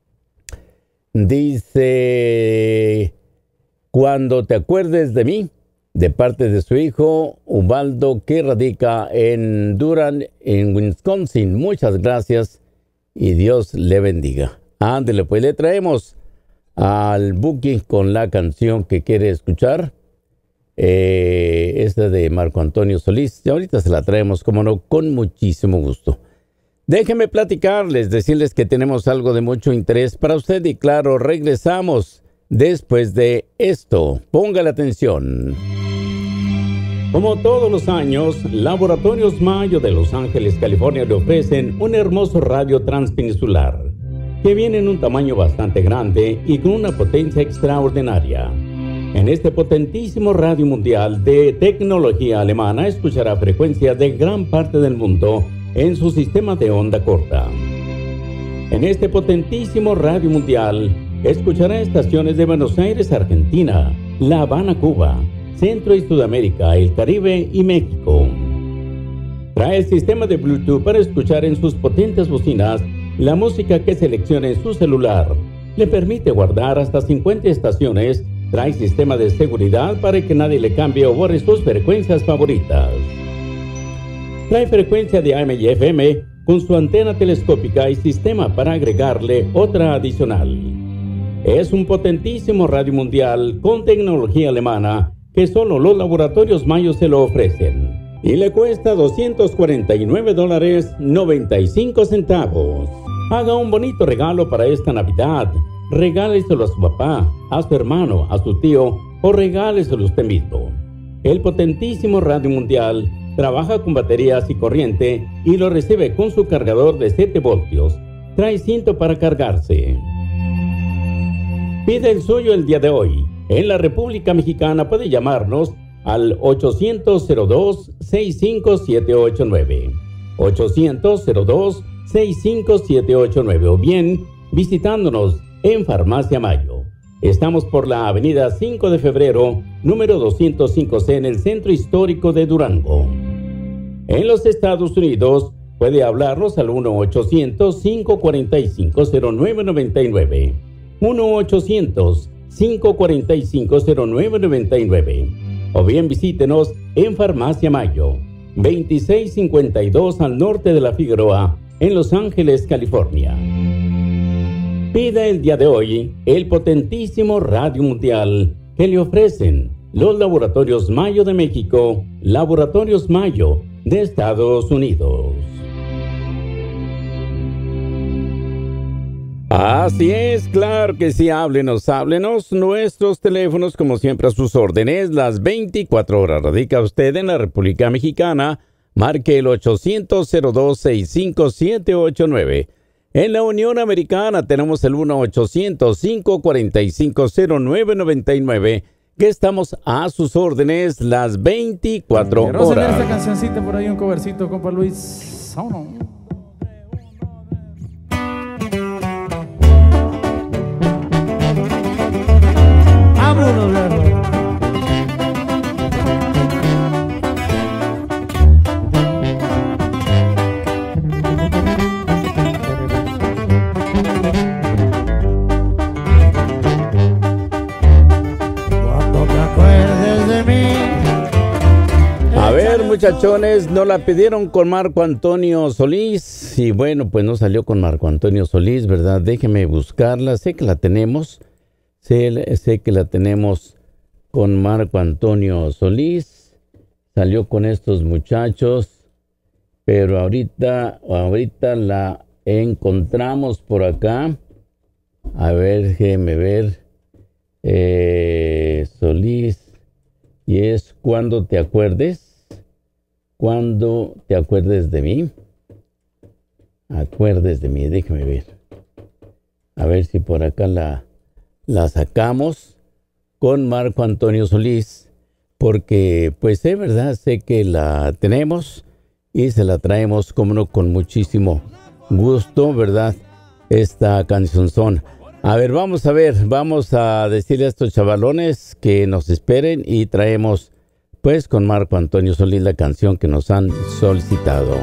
Dice, Cuando te acuerdes de mí, de parte de su hijo Ubaldo, que radica en Durham, en Wisconsin. Muchas gracias y Dios le bendiga. Ándele, pues le traemos al Buki con la canción que quiere escuchar. Eh, esta de Marco Antonio Solís. Y ahorita se la traemos, como no, con muchísimo gusto. Déjenme platicarles, decirles que tenemos algo de mucho interés para usted y claro, regresamos después de esto. Póngale atención. Como todos los años, Laboratorios Mayo de Los Ángeles, California, le ofrecen un hermoso radio transpeninsular que viene en un tamaño bastante grande y con una potencia extraordinaria. En este potentísimo radio mundial de tecnología alemana escuchará frecuencias de gran parte del mundo en su sistema de onda corta. En este potentísimo radio mundial escuchará estaciones de Buenos Aires, Argentina, La Habana, Cuba, Centro y Sudamérica, el Caribe y México. Trae el sistema de Bluetooth para escuchar en sus potentes bocinas la música que seleccione en su celular. Le permite guardar hasta cincuenta estaciones. Trae sistema de seguridad para que nadie le cambie o borre sus frecuencias favoritas. Trae frecuencia de A M y F M con su antena telescópica y sistema para agregarle otra adicional. Es un potentísimo radio mundial con tecnología alemana que solo los Laboratorios Mayo se lo ofrecen. Y le cuesta doscientos cuarenta y nueve dólares noventa y cinco centavos. Haga un bonito regalo para esta Navidad. Regáleselo a su papá, a su hermano, a su tío o regáleselo usted mismo. El potentísimo radio mundial trabaja con baterías y corriente y lo recibe con su cargador de siete voltios. Trae cinto para cargarse. Pide el suyo el día de hoy. En la República Mexicana puede llamarnos al ochocientos cero dos sesenta y cinco setecientos ochenta y nueve. ochocientos cero dos sesenta y cinco setecientos ochenta y nueve o bien visitándonos en Farmacia Mayo. Estamos por la avenida cinco de febrero, número doscientos cinco C en el centro histórico de Durango. En los Estados Unidos puede hablarnos al uno ochocientos cinco cuarenta y cinco cero nueve noventa y nueve. uno ochocientos cinco cuarenta y cinco cero nueve noventa y nueve. O bien visítenos en Farmacia Mayo, veintiséis cincuenta y dos al norte de la Figueroa, en Los Ángeles, California. Pida el día de hoy el potentísimo radio mundial que le ofrecen los Laboratorios Mayo de México, Laboratorios Mayo de Estados Unidos. Así es, claro que sí, háblenos, háblenos. Nuestros teléfonos, como siempre, a sus órdenes, las veinticuatro horas. Radica usted en la República Mexicana, marque el ochocientos cero dos sesenta y cinco setecientos ochenta y nueve. En la Unión Americana tenemos el uno ochocientos cinco cuarenta y cinco cero nueve noventa y nueve, que estamos a sus órdenes las veinticuatro horas. Vamos a tener esta cancioncita por ahí, un covercito, compa Luis. Vámonos. Vámonos, verlo. A ver, muchachones, nos la pidieron con Marco Antonio Solís. Y bueno, pues no salió con Marco Antonio Solís, ¿verdad? Déjeme buscarla. Sé que la tenemos. Sé, sé que la tenemos con Marco Antonio Solís. Salió con estos muchachos. Pero ahorita, ahorita la encontramos por acá. A ver, déjeme ver. Eh, Solís. Y es Cuando te acuerdes. Cuando te acuerdes de mí. Acuerdes de mí, déjame ver. A ver si por acá la, la sacamos con Marco Antonio Solís, porque pues es verdad, sé que la tenemos y se la traemos, como no, con muchísimo gusto, ¿verdad? Esta cancionzón. A ver, vamos a ver, vamos a decirle a estos chavalones que nos esperen y traemos pues con Marco Antonio Solís la canción que nos han solicitado.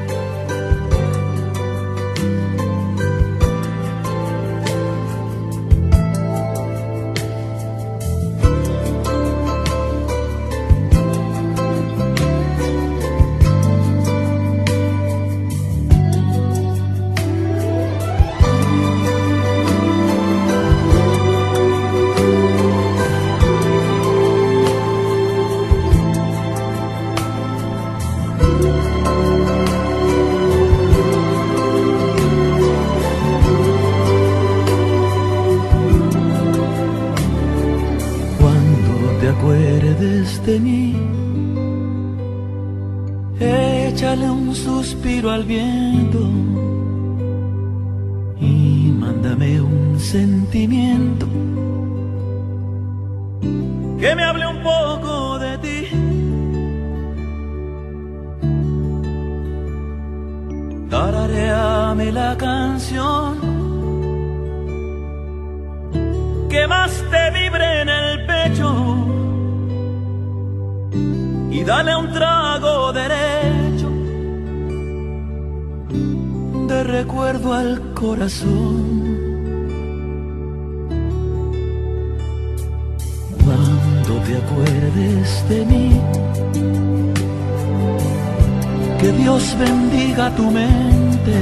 de mí. Échale un suspiro al viento y mándame un sentimiento que me hable un poco de ti. Tararéame la canción que más te vibre en el pecho y dale un trago derecho de recuerdo al corazón. Cuando te acuerdes de mí, que Dios bendiga tu mente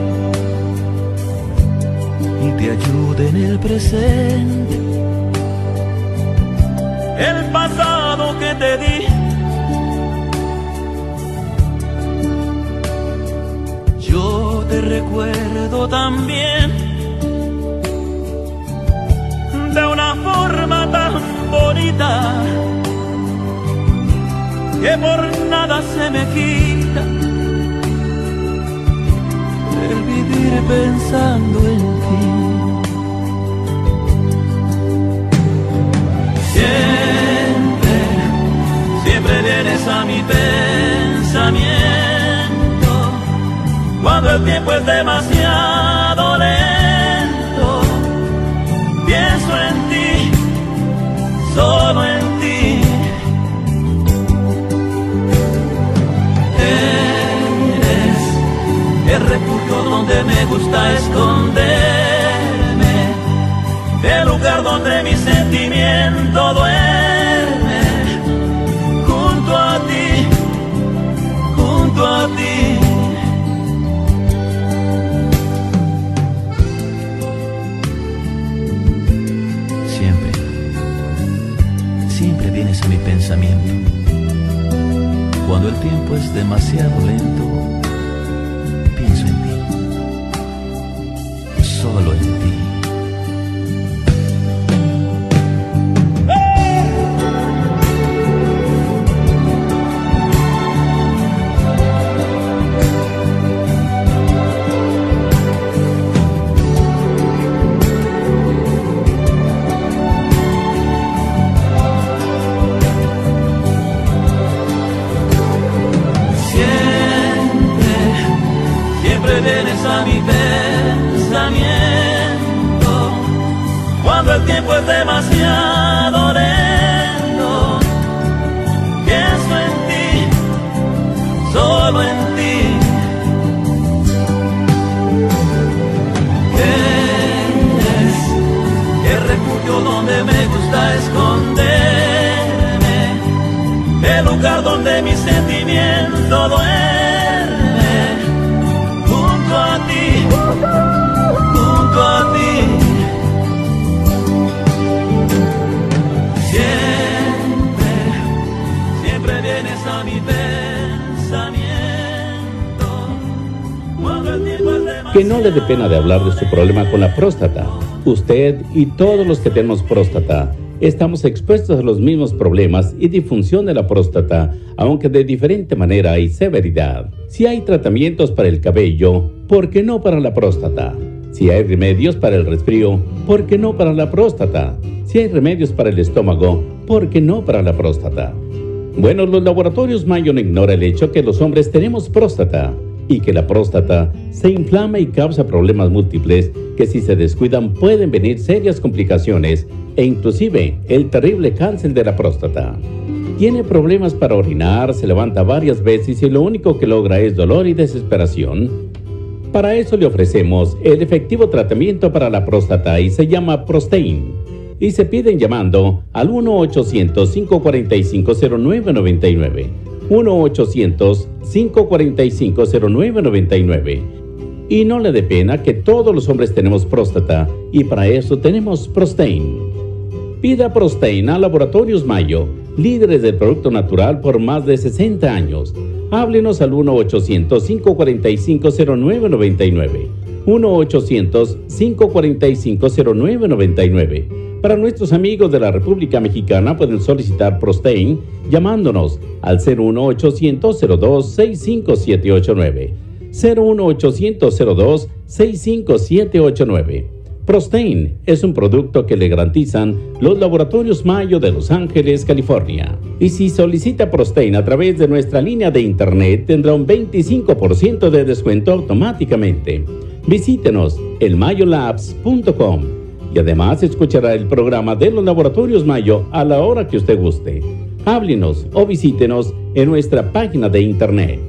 y te ayude en el presente. El pasado que te di, yo te recuerdo también de una forma tan bonita que por nada se me quita el vivir pensando en ti. Siempre, siempre vienes a mi pensamiento cuando el tiempo es demasiado lento. Pienso en ti, solo en ti. Eres el refugio donde me gusta esconderme, el lugar donde mi sentimiento duerme. Junto a ti, junto a ti. Siempre, siempre vienes a mi pensamiento cuando el tiempo es demasiado lento. Pienso en ti, solo en ti. Vienes a mi pensamiento cuando el tiempo es demasiado lento. Pienso en ti, solo en ti. Eres el refugio donde me gusta esconderme, el lugar donde mi sentimiento duerme. Junto a ti, junto a ti. Siempre, siempre vienes a mi pensamiento cuando el tiempo es demasiado. Que no le dé pena de hablar de su problema con la próstata. Usted y todos los que tenemos próstata estamos expuestos a los mismos problemas y disfunción de la próstata, aunque de diferente manera y severidad. Si hay tratamientos para el cabello, ¿por qué no para la próstata? Si hay remedios para el resfrío, ¿por qué no para la próstata? Si hay remedios para el estómago, ¿por qué no para la próstata? Bueno, los laboratorios Mayo no ignora el hecho que los hombres tenemos próstata y que la próstata se inflama y causa problemas múltiples que si se descuidan pueden venir serias complicaciones e inclusive el terrible cáncer de la próstata. Tiene problemas para orinar, se levanta varias veces y lo único que logra es dolor y desesperación. Para eso le ofrecemos el efectivo tratamiento para la próstata y se llama Prostein. Y se piden llamando al uno ochocientos, cinco cuatro cinco, cero nueve nueve nueve. uno ochocientos, cinco cuatro cinco, cero nueve nueve nueve. Y no le dé pena que todos los hombres tenemos próstata y para eso tenemos Prostein. Pida Prostein a Laboratorios Mayo, líderes del producto natural por más de sesenta años. Háblenos al uno ochocientos, cinco cuatro cinco, cero nueve nueve nueve. uno ochocientos, cinco cuatro cinco, cero nueve nueve nueve. Para nuestros amigos de la República Mexicana pueden solicitar Prostein llamándonos al cero uno ochocientos, cero dos, seis cinco siete ocho nueve. cero uno ochocientos, cero dos, seis cinco siete ocho nueve. Prostein es un producto que le garantizan los Laboratorios Mayo de Los Ángeles, California. Y si solicita Prostein a través de nuestra línea de internet, tendrá un veinticinco por ciento de descuento automáticamente. Visítenos en mayolabs punto com y además escuchará el programa de los Laboratorios Mayo a la hora que usted guste. Háblenos o visítenos en nuestra página de internet.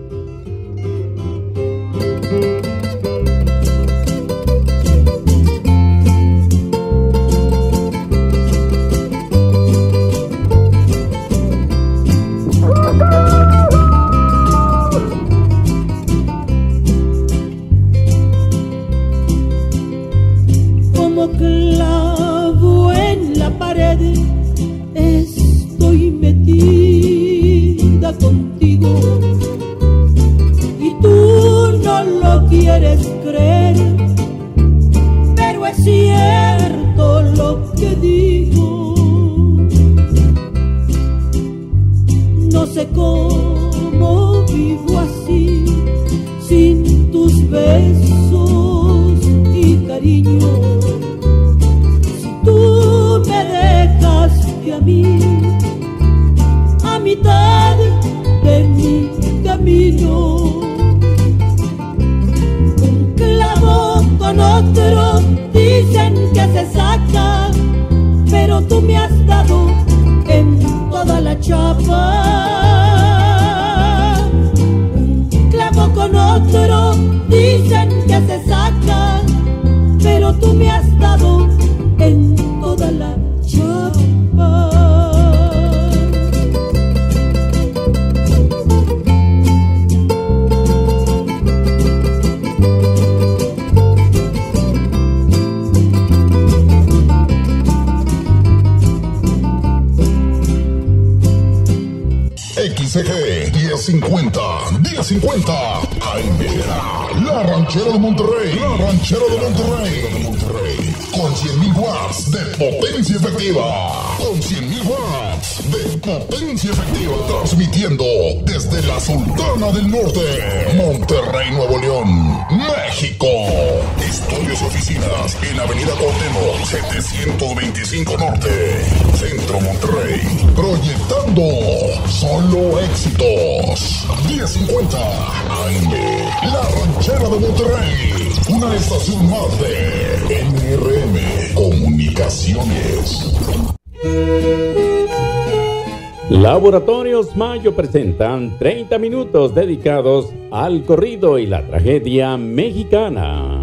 Laboratorios Mayo presentan treinta minutos dedicados al corrido y la tragedia mexicana.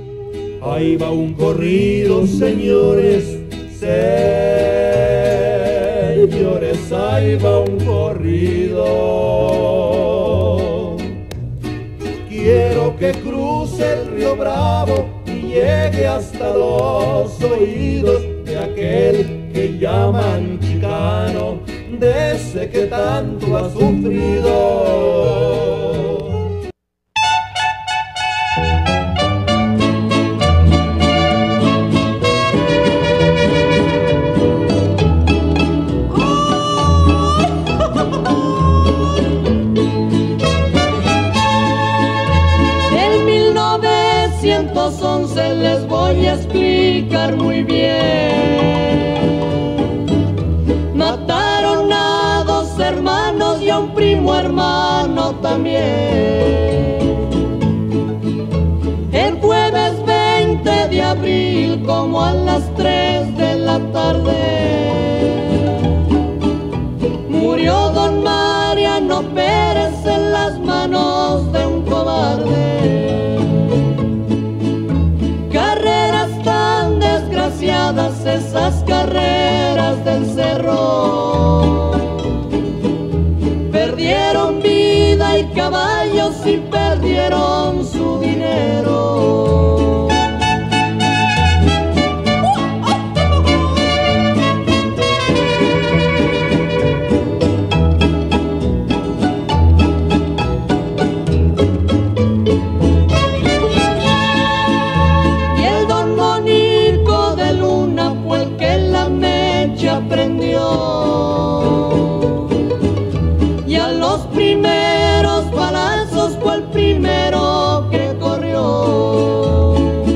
Ahí va un corrido, señores, señores, ahí va un corrido. Quiero que cruce el río Bravo y llegue hasta los oídos de aquel que llaman chicano, de ese que tanto ha sufrido. once les voy a explicar muy bien. Mataron a dos hermanos y a un primo hermano también. El jueves veinte de abril, como a las tres de la tarde, murió don Mariano Pérez en las manos de un cobarde. Carreras tan desgraciadas, esas carreras del cerro. Perdieron vida y caballos y perdieron su dinero. Y el don Monico de Luna fue el que la mecha prendió. Y a los primeros balazos fue el primero que corrió.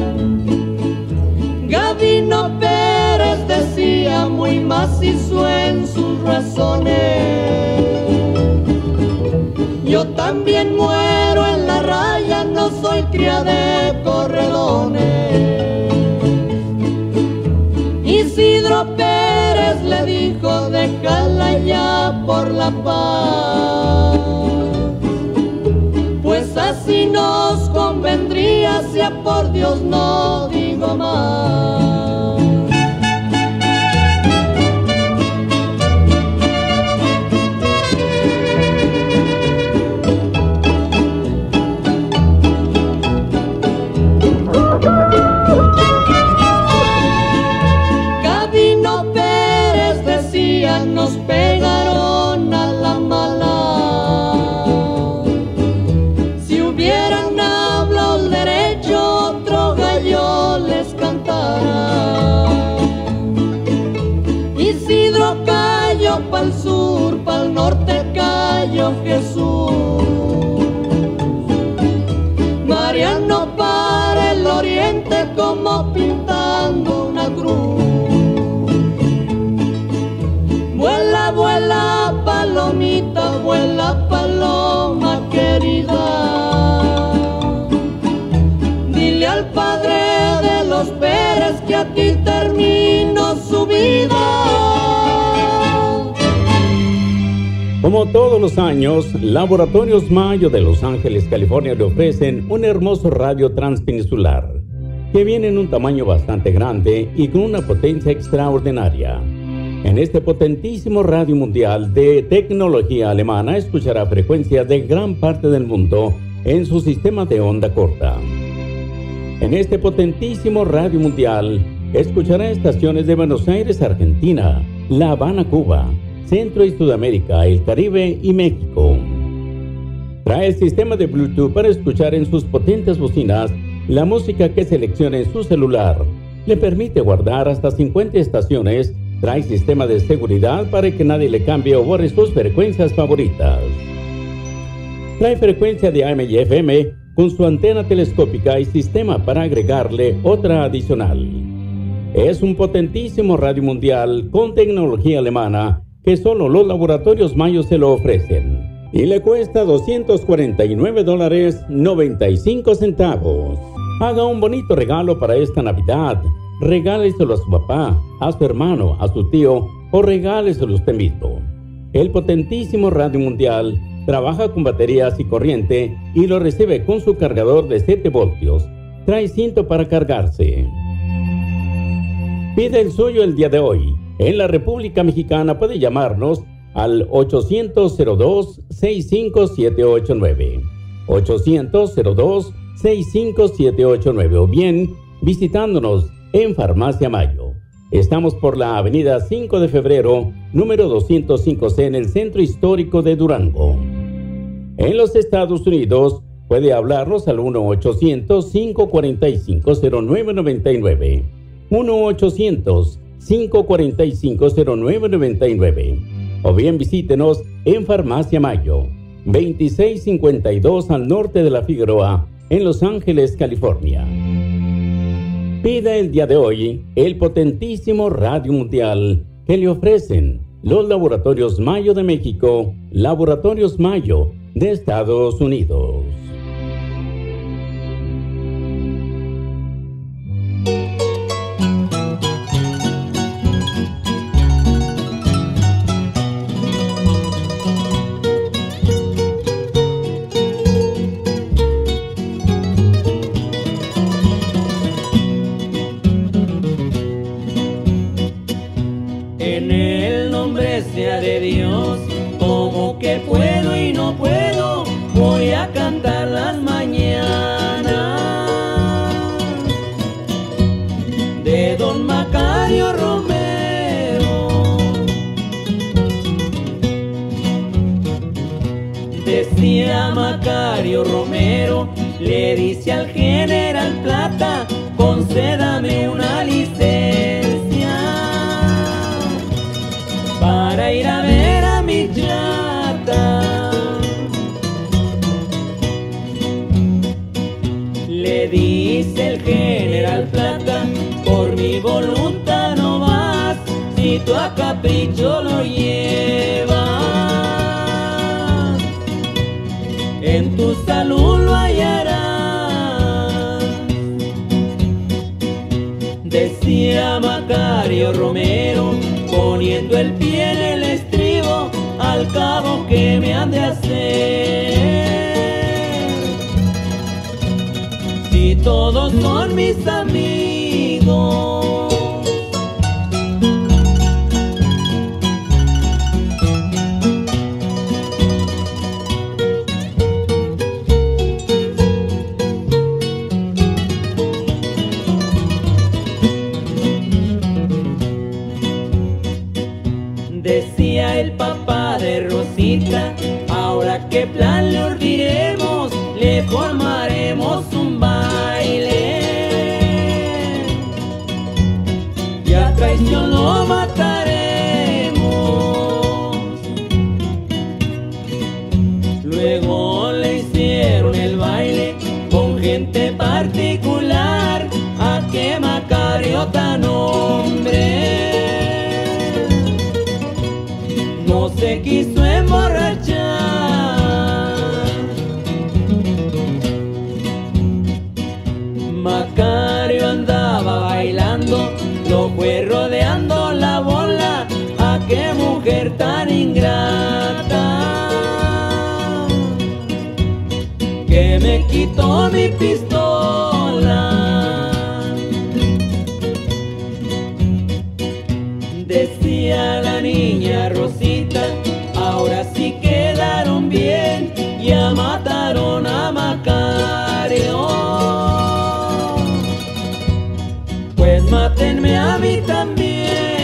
Gabino Pérez decía muy macizo en sus razones: yo también muero en la raya, no soy cría de corredones. Isidro Pérez le dijo: déjala ya por la paz, pues así nos convendría, sea por Dios no digo más. Gabino Pérez decía: nos pegaron a la mala. Si hubieran hablado el derecho, otro gallo les cantara. Isidro cayó pa'l sur, pa'l norte cayó Jesús. Mariano para el oriente como pintando una cruz. Vuela, vuela, palomita, vuela, paloma querida. Dile al padre de los Pérez que aquí terminó su vida. Como todos los años, Laboratorios Mayo de Los Ángeles, California, le ofrecen un hermoso radio transpeninsular que viene en un tamaño bastante grande y con una potencia extraordinaria. En este potentísimo radio mundial de tecnología alemana escuchará frecuencias de gran parte del mundo en su sistema de onda corta. En este potentísimo radio mundial escuchará estaciones de Buenos Aires, Argentina, La Habana, Cuba, Centro y Sudamérica, el Caribe y México. Trae el sistema de Bluetooth para escuchar en sus potentes bocinas la música que seleccione en su celular. Le permite guardar hasta cincuenta estaciones. Trae sistema de seguridad para que nadie le cambie o borre sus frecuencias favoritas. Trae frecuencia de A M y F M con su antena telescópica y sistema para agregarle otra adicional. Es un potentísimo radio mundial con tecnología alemana que solo los Laboratorios Mayo se lo ofrecen. Y le cuesta doscientos cuarenta y nueve dólares noventa y cinco centavos. Haga un bonito regalo para esta Navidad. Regáleselo a su papá, a su hermano, a su tío o regáleselo usted mismo. El potentísimo radio mundial trabaja con baterías y corriente y lo recibe con su cargador de siete voltios. Trae cinto para cargarse. Pide el suyo el día de hoy. En la República Mexicana puede llamarnos al ochocientos cero dos sesenta y cinco setecientos ochenta y nueve. ochocientos cero dos sesenta y cinco setecientos ochenta y nueve o bien visitándonos en Farmacia Mayo. Estamos por la avenida cinco de febrero, número doscientos cinco C en el Centro Histórico de Durango. En los Estados Unidos puede hablarnos al uno ochocientos cinco cuarenta y cinco cero nueve noventa y nueve. uno ochocientos cinco cuarenta y cinco cero nueve noventa y nueve. O bien visítenos en Farmacia Mayo, veintiséis cincuenta y dos al norte de la Figueroa, en Los Ángeles, California. Pida el día de hoy el potentísimo Radio Mundial que le ofrecen los Laboratorios Mayo de México, Laboratorios Mayo de Estados Unidos. En el nombre sea de Dios, como que puedo y no puedo, voy a cantar las mañanas de don Macario Romero. Decía Macario Romero, le dice al general Plata, concédame una licencia para ir a ver a mi chata. Le dice el general Plata, por mi voluntad no vas, si tú a capricho lo llevas, en tu salud lo hallarás. Decía Macario Romero, poniendo el pie en el estribo, al cabo que me han de hacer, si todos son mis amigos. Decía el papá de Rosita, ahora qué plan le urdiremos, le formaremos un baile, y a traición lo mataremos. Luego le hicieron el baile con gente particular, a que Macario tan hombre no se quiso emborrachar. Macario andaba bailando, lo fue rodeando la bola, a qué mujer tan ingrata, que me quitó mi pistola. Decía la niña Rosita, ahora sí quedaron bien, ya mataron a Macario, pues mátenme a mí también.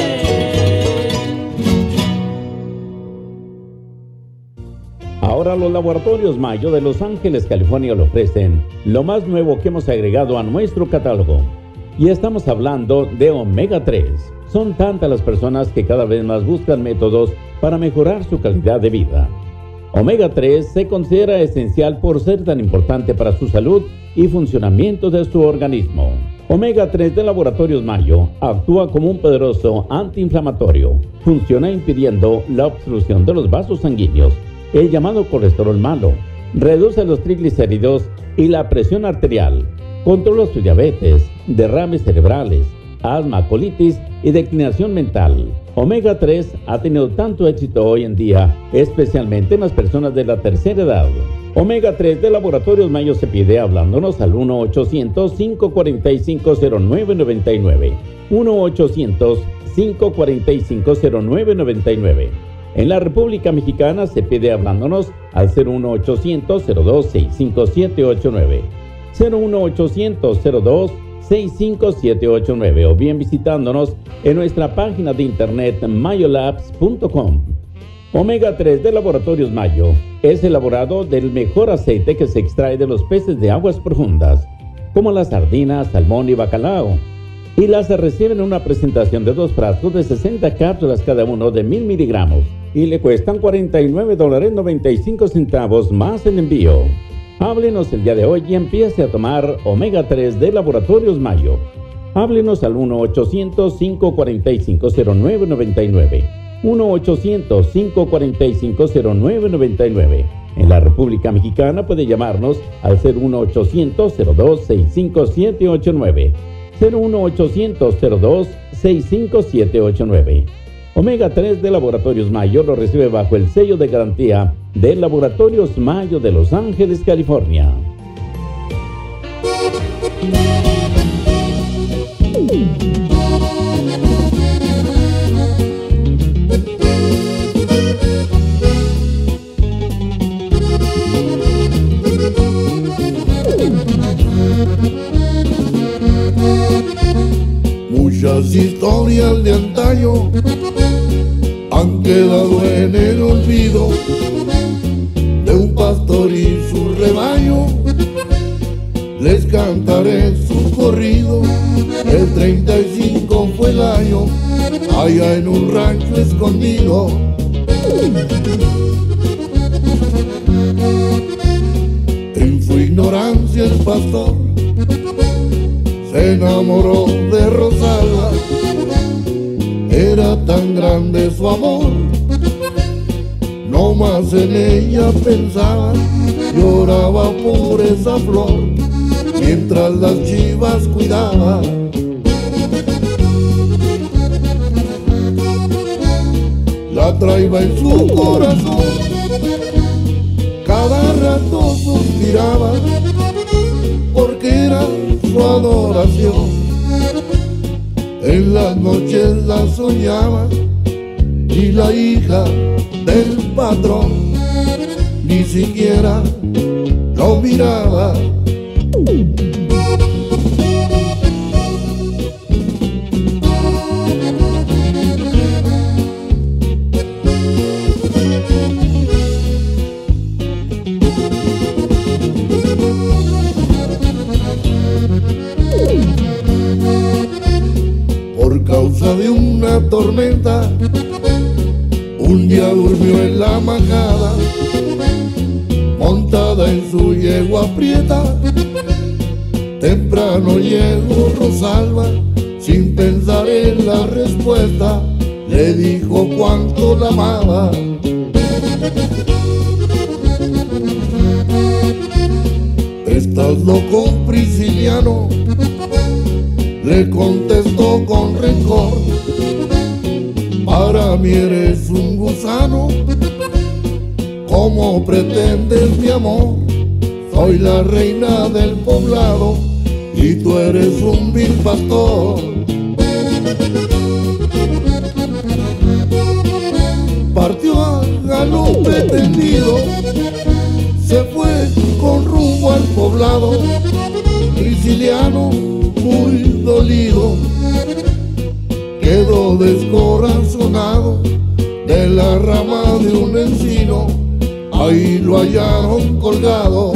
Ahora los Laboratorios Mayo de Los Ángeles, California le ofrecen lo más nuevo que hemos agregado a nuestro catálogo. Y estamos hablando de omega tres. Son tantas las personas que cada vez más buscan métodos para mejorar su calidad de vida. omega tres se considera esencial por ser tan importante para su salud y funcionamiento de su organismo. omega tres de Laboratorios Mayo actúa como un poderoso antiinflamatorio. Funciona impidiendo la obstrucción de los vasos sanguíneos, el llamado colesterol malo. Reduce los triglicéridos y la presión arterial. Controla su diabetes, derrames cerebrales, asma, colitis y declinación mental. omega tres ha tenido tanto éxito hoy en día, especialmente en las personas de la tercera edad. omega tres de Laboratorios Mayo se pide hablándonos al uno ochocientos, cinco cuatro cinco, cero nueve nueve nueve. uno ochocientos, cinco cuatro cinco, cero nueve nueve nueve. En la República Mexicana se pide hablándonos al cero uno ochocientos, cero dos seis cinco siete ocho nueve. cero uno ochocientos, cero dos seis cinco siete ocho nueve o bien visitándonos en nuestra página de internet mayolabs punto com. omega tres de Laboratorios Mayo es elaborado del mejor aceite que se extrae de los peces de aguas profundas, como las sardinas, salmón y bacalao, y las reciben en una presentación de dos frascos de sesenta cápsulas cada uno de mil miligramos y le cuestan cuarenta y nueve dólares noventa y cinco centavos más el envío. Háblenos el día de hoy y empiece a tomar omega tres de Laboratorios Mayo. Háblenos al uno ochocientos, cinco cuatro cinco, cero nueve nueve nueve. uno ochocientos, cinco cuatro cinco, cero nueve nueve nueve. En la República Mexicana puede llamarnos al cero uno ochocientos, cero dos, seis cinco siete ocho nueve. cero uno ochocientos, cero dos, seis cinco siete ocho nueve. Omega tres de Laboratorios Mayo lo recibe bajo el sello de garantía de Laboratorios Mayo de Los Ángeles, California. Muchas historias de antaño han quedado en el olvido de un pastor y su rebaño. Les cantaré su corrido. El treinta y cinco fue el año, allá en un rancho escondido. En su ignorancia el pastor se enamoró de Rosalba. Era tan grande su amor, no más en ella pensaba, lloraba por esa flor, mientras las chivas cuidaba. La traía en su corazón, cada rato suspiraba, porque era su adoración. En las noches la soñaba, y la hija del patrón ni siquiera lo miraba. Por causa de una tormenta, un día durmió en la majada, montada en su yegua prieta. Temprano llegó Rosalba, sin pensar en la respuesta, le dijo cuánto la amaba. ¿Estás loco, Prisciliano?, le contestó con rencor. Para mí eres un gusano, ¿cómo pretendes mi amor? Soy la reina del poblado y tú eres un vil pastor. Partió a galope tendido, se fue con rumbo al poblado. Prisciliano, muy dolido, quedó descorazonado. De la rama de un encino, ahí lo hallaron colgado.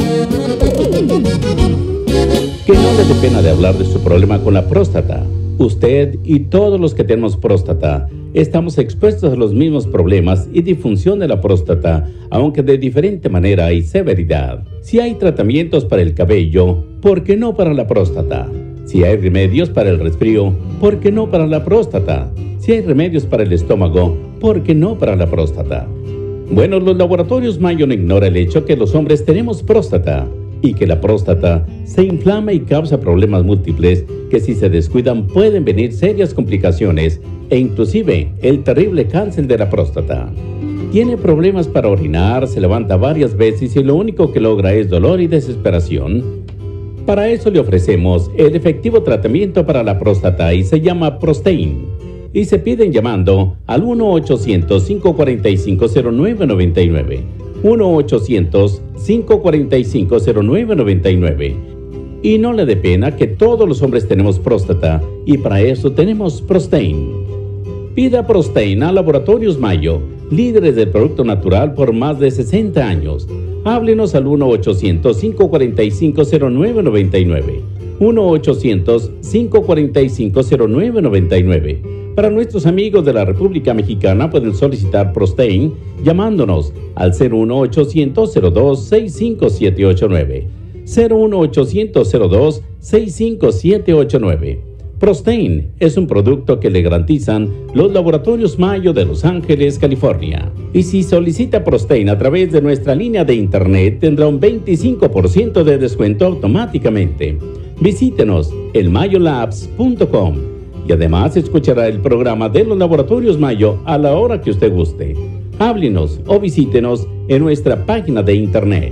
Que no le dé pena de hablar de su problema con la próstata. Usted y todos los que tenemos próstata estamos expuestos a los mismos problemas y disfunción de la próstata, aunque de diferente manera y severidad. Si hay tratamientos para el cabello, ¿por qué no para la próstata? Si hay remedios para el resfrío, ¿por qué no para la próstata? Si hay remedios para el estómago, ¿por qué no para la próstata? Bueno, los laboratorios Mayo no ignora el hecho que los hombres tenemos próstata y que la próstata se inflama y causa problemas múltiples que, si se descuidan, pueden venir serias complicaciones e inclusive el terrible cáncer de la próstata. Tiene problemas para orinar, se levanta varias veces y lo único que logra es dolor y desesperación. Para eso le ofrecemos el efectivo tratamiento para la próstata y se llama Prostein. Y se piden llamando al uno ochocientos, cinco cuatro cinco, cero nueve nueve nueve. uno ochocientos, cinco cuatro cinco, cero nueve nueve nueve. Y no le dé pena, que todos los hombres tenemos próstata y para eso tenemos Prostein. Pida Prostein a Laboratorios Mayo, líderes del producto natural por más de sesenta años. Háblenos al uno ochocientos, cinco cuatro cinco, cero nueve nueve nueve. uno ochocientos, cinco cuatro cinco, cero nueve nueve nueve. Para nuestros amigos de la República Mexicana pueden solicitar Prostein llamándonos al cero uno ochocientos, cero dos, seis cinco siete ocho nueve. cero uno ochocientos, cero dos, seis cinco siete ocho nueve. Prostain es un producto que le garantizan los laboratorios Mayo de Los Ángeles, California. Y si solicita Prostain a través de nuestra línea de internet, tendrá un veinticinco por ciento de descuento automáticamente. Visítenos en mayo labs punto com y además escuchará el programa de los laboratorios Mayo a la hora que usted guste. Háblenos o visítenos en nuestra página de internet.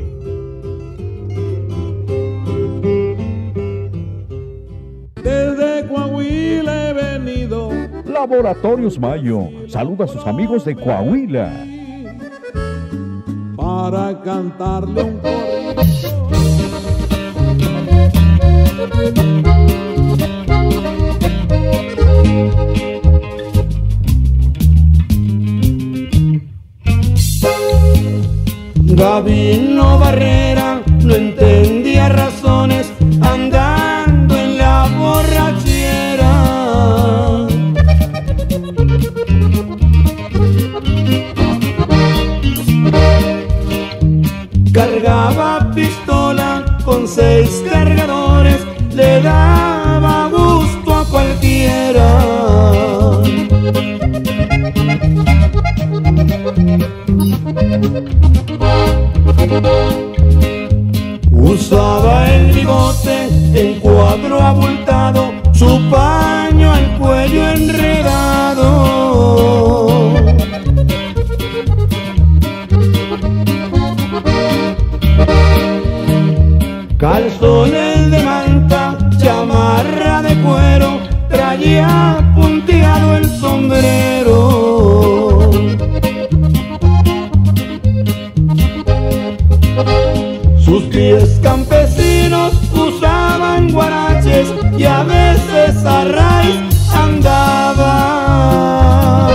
Desde Coahuila he venido. Laboratorios Mayo saluda a sus amigos de Coahuila Para cantarle un corrido. Gabino Barrera no entendía razones andando en la borrachera. Cargaba pistola con seis cargadores, le daba gusto a cualquiera. Usaba el bigote en cuadro abultado, su paño al cuello enredado. Calzones de manta, chamarra de cuero, traía punteado el sombrero. Sus pies campesinos usaban guaraches y a veces a raíz andaba.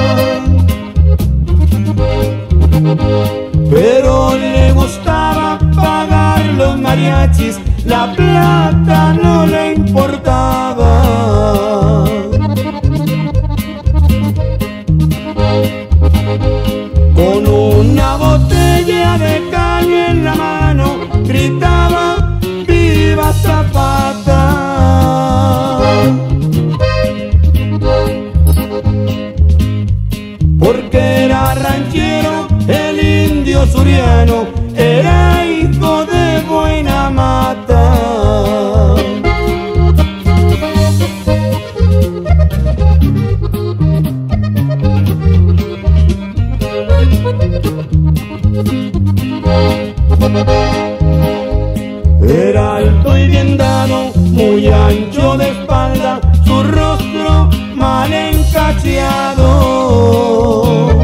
Pero le gustaba pagar los mariachis, la plata no le importaba. Con una botella de caña en la mano, gritaba ¡Viva Zapata! Porque era ranchero, el indio suriano, era hijo de buena mata. Era alto y bien dado, muy ancho de espalda, su rostro mal encacheado.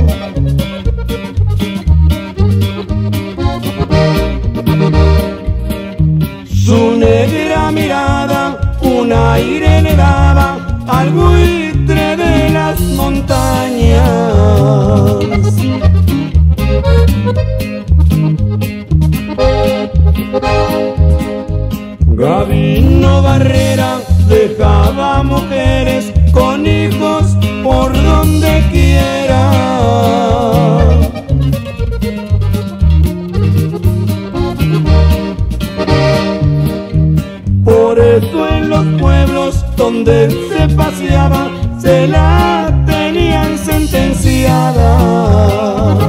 Su negra mirada un aire le daba al buitre de las montañas. Gabino Barrera dejaba mujeres con hijos por donde quiera. Por eso en los pueblos donde se paseaba se la tenían sentenciada.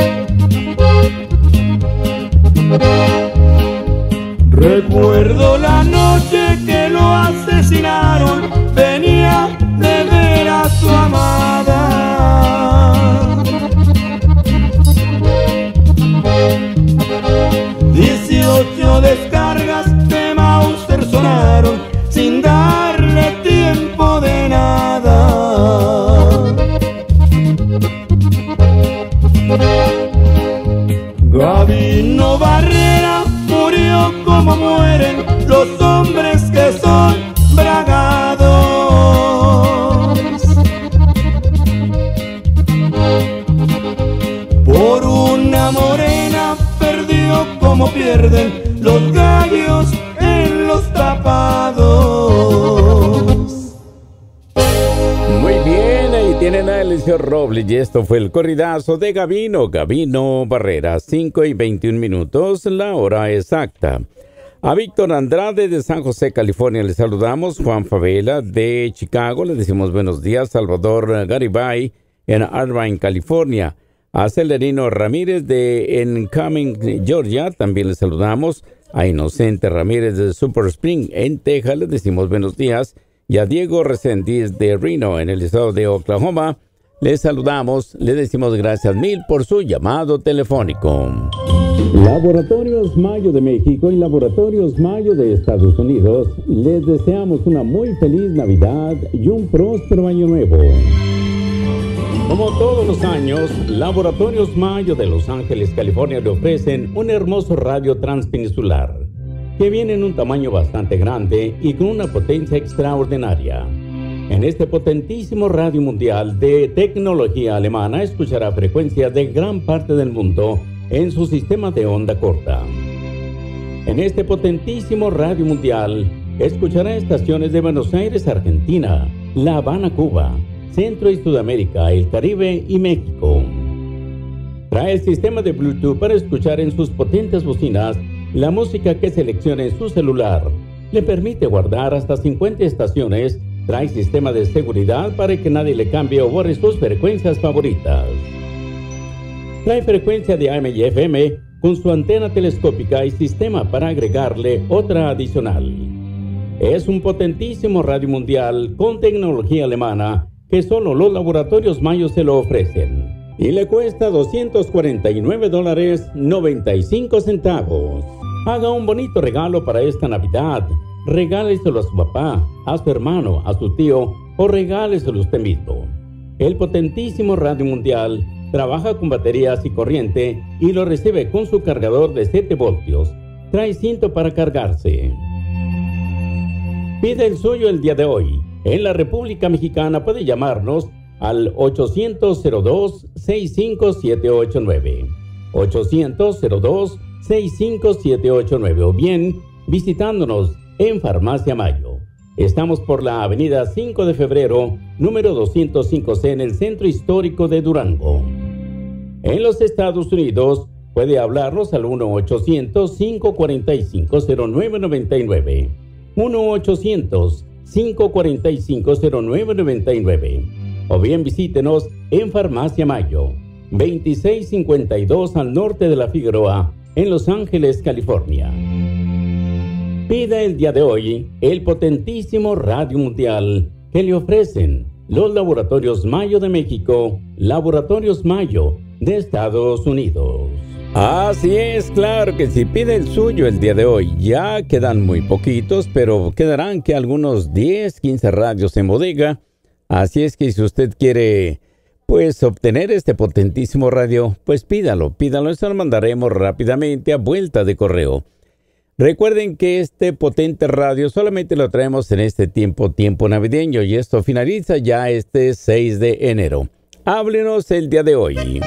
Recuerdo la noche que lo asesinaron, venía de ver a su amada. Dieciocho descargas de Mauser sonaron sin darle tiempo de nada. Gabino Barrera murió como mueren los hombres que son bragados. Por una morena perdió como pierden los gallos en los tapados. Muy bien, ahí tienen a Eliseo Robles y esto fue el corridazo de Gabino, Gabino Barrera, cinco y veintiún minutos, la hora exacta. A Víctor Andrade de San José, California, le saludamos. Juan Favela de Chicago, le decimos buenos días. Salvador Garibay en Irvine, California. A Celerino Ramírez de en Cumming, Georgia, también le saludamos. A Inocente Ramírez de Super Spring en Texas, le decimos buenos días. Y a Diego Reséndiz de Reno en el estado de Oklahoma, le saludamos, le decimos gracias mil por su llamado telefónico. Laboratorios Mayo de México y Laboratorios Mayo de Estados Unidos les deseamos una muy feliz Navidad y un próspero año nuevo. Como todos los años, Laboratorios Mayo de Los Ángeles, California le ofrecen un hermoso radio transpeninsular que viene en un tamaño bastante grande y con una potencia extraordinaria. En este potentísimo radio mundial de tecnología alemana escuchará frecuencias de gran parte del mundo en su sistema de onda corta. En este potentísimo radio mundial escuchará estaciones de Buenos Aires, Argentina, La Habana, Cuba, Centro y Sudamérica, el Caribe y México. Trae el sistema de Bluetooth para escuchar en sus potentes bocinas la música que seleccione en su celular. Le permite guardar hasta cincuenta estaciones. Trae sistema de seguridad para que nadie le cambie o borre sus frecuencias favoritas. Trae frecuencia de A M y F M con su antena telescópica y sistema para agregarle otra adicional. Es un potentísimo radio mundial con tecnología alemana que solo los Laboratorios Mayo se lo ofrecen. Y le cuesta doscientos cuarenta y nueve dólares noventa y cinco centavos. Haga un bonito regalo para esta Navidad. Regáleselo a su papá, a su hermano, a su tío o regáleselo usted mismo. El potentísimo radio mundial trabaja con baterías y corriente y lo recibe con su cargador de siete voltios. Trae cinto para cargarse. Pide el suyo el día de hoy. En la República Mexicana puede llamarnos al ochocientos cero dos seis cinco siete ocho nueve. ochocientos cero dos seis cinco siete ocho nueve o bien visitándonos en Farmacia Mayo. Estamos por la avenida cinco de febrero, número doscientos cinco C en el Centro Histórico de Durango. En los Estados Unidos puede hablarnos al uno ochocientos cinco cuatro cinco cero nueve nueve nueve. uno ochocientos cinco cuatro cinco cero nueve nueve nueve. O bien visítenos en Farmacia Mayo, veintiséis cincuenta y dos al norte de la Figueroa, en Los Ángeles, California. Pida el día de hoy el potentísimo radio mundial que le ofrecen los Laboratorios Mayo de México, Laboratorios Mayo de Estados Unidos. Así es, claro que si pide el suyo el día de hoy, ya quedan muy poquitos, pero quedarán que algunos diez, quince radios en bodega. Así es que si usted quiere, pues, obtener este potentísimo radio, pues pídalo, pídalo, eso lo mandaremos rápidamente a vuelta de correo. Recuerden que este potente radio solamente lo traemos en este tiempo, tiempo navideño, y esto finaliza ya este seis de enero. Háblenos el día de hoy.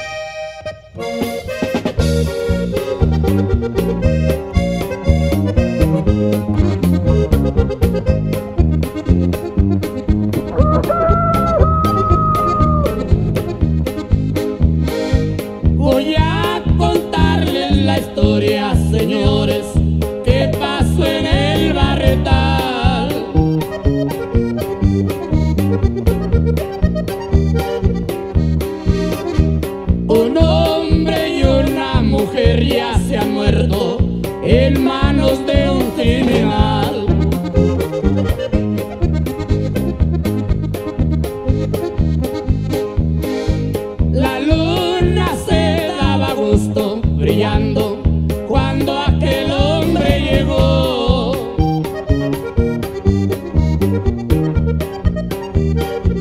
Voy a contarles la historia, señores, que pasó en el Barretal. Un hombre y una mujer ya se han muerto en manos de un criminal. La luna se daba gusto brillando cuando aquel hombre llegó.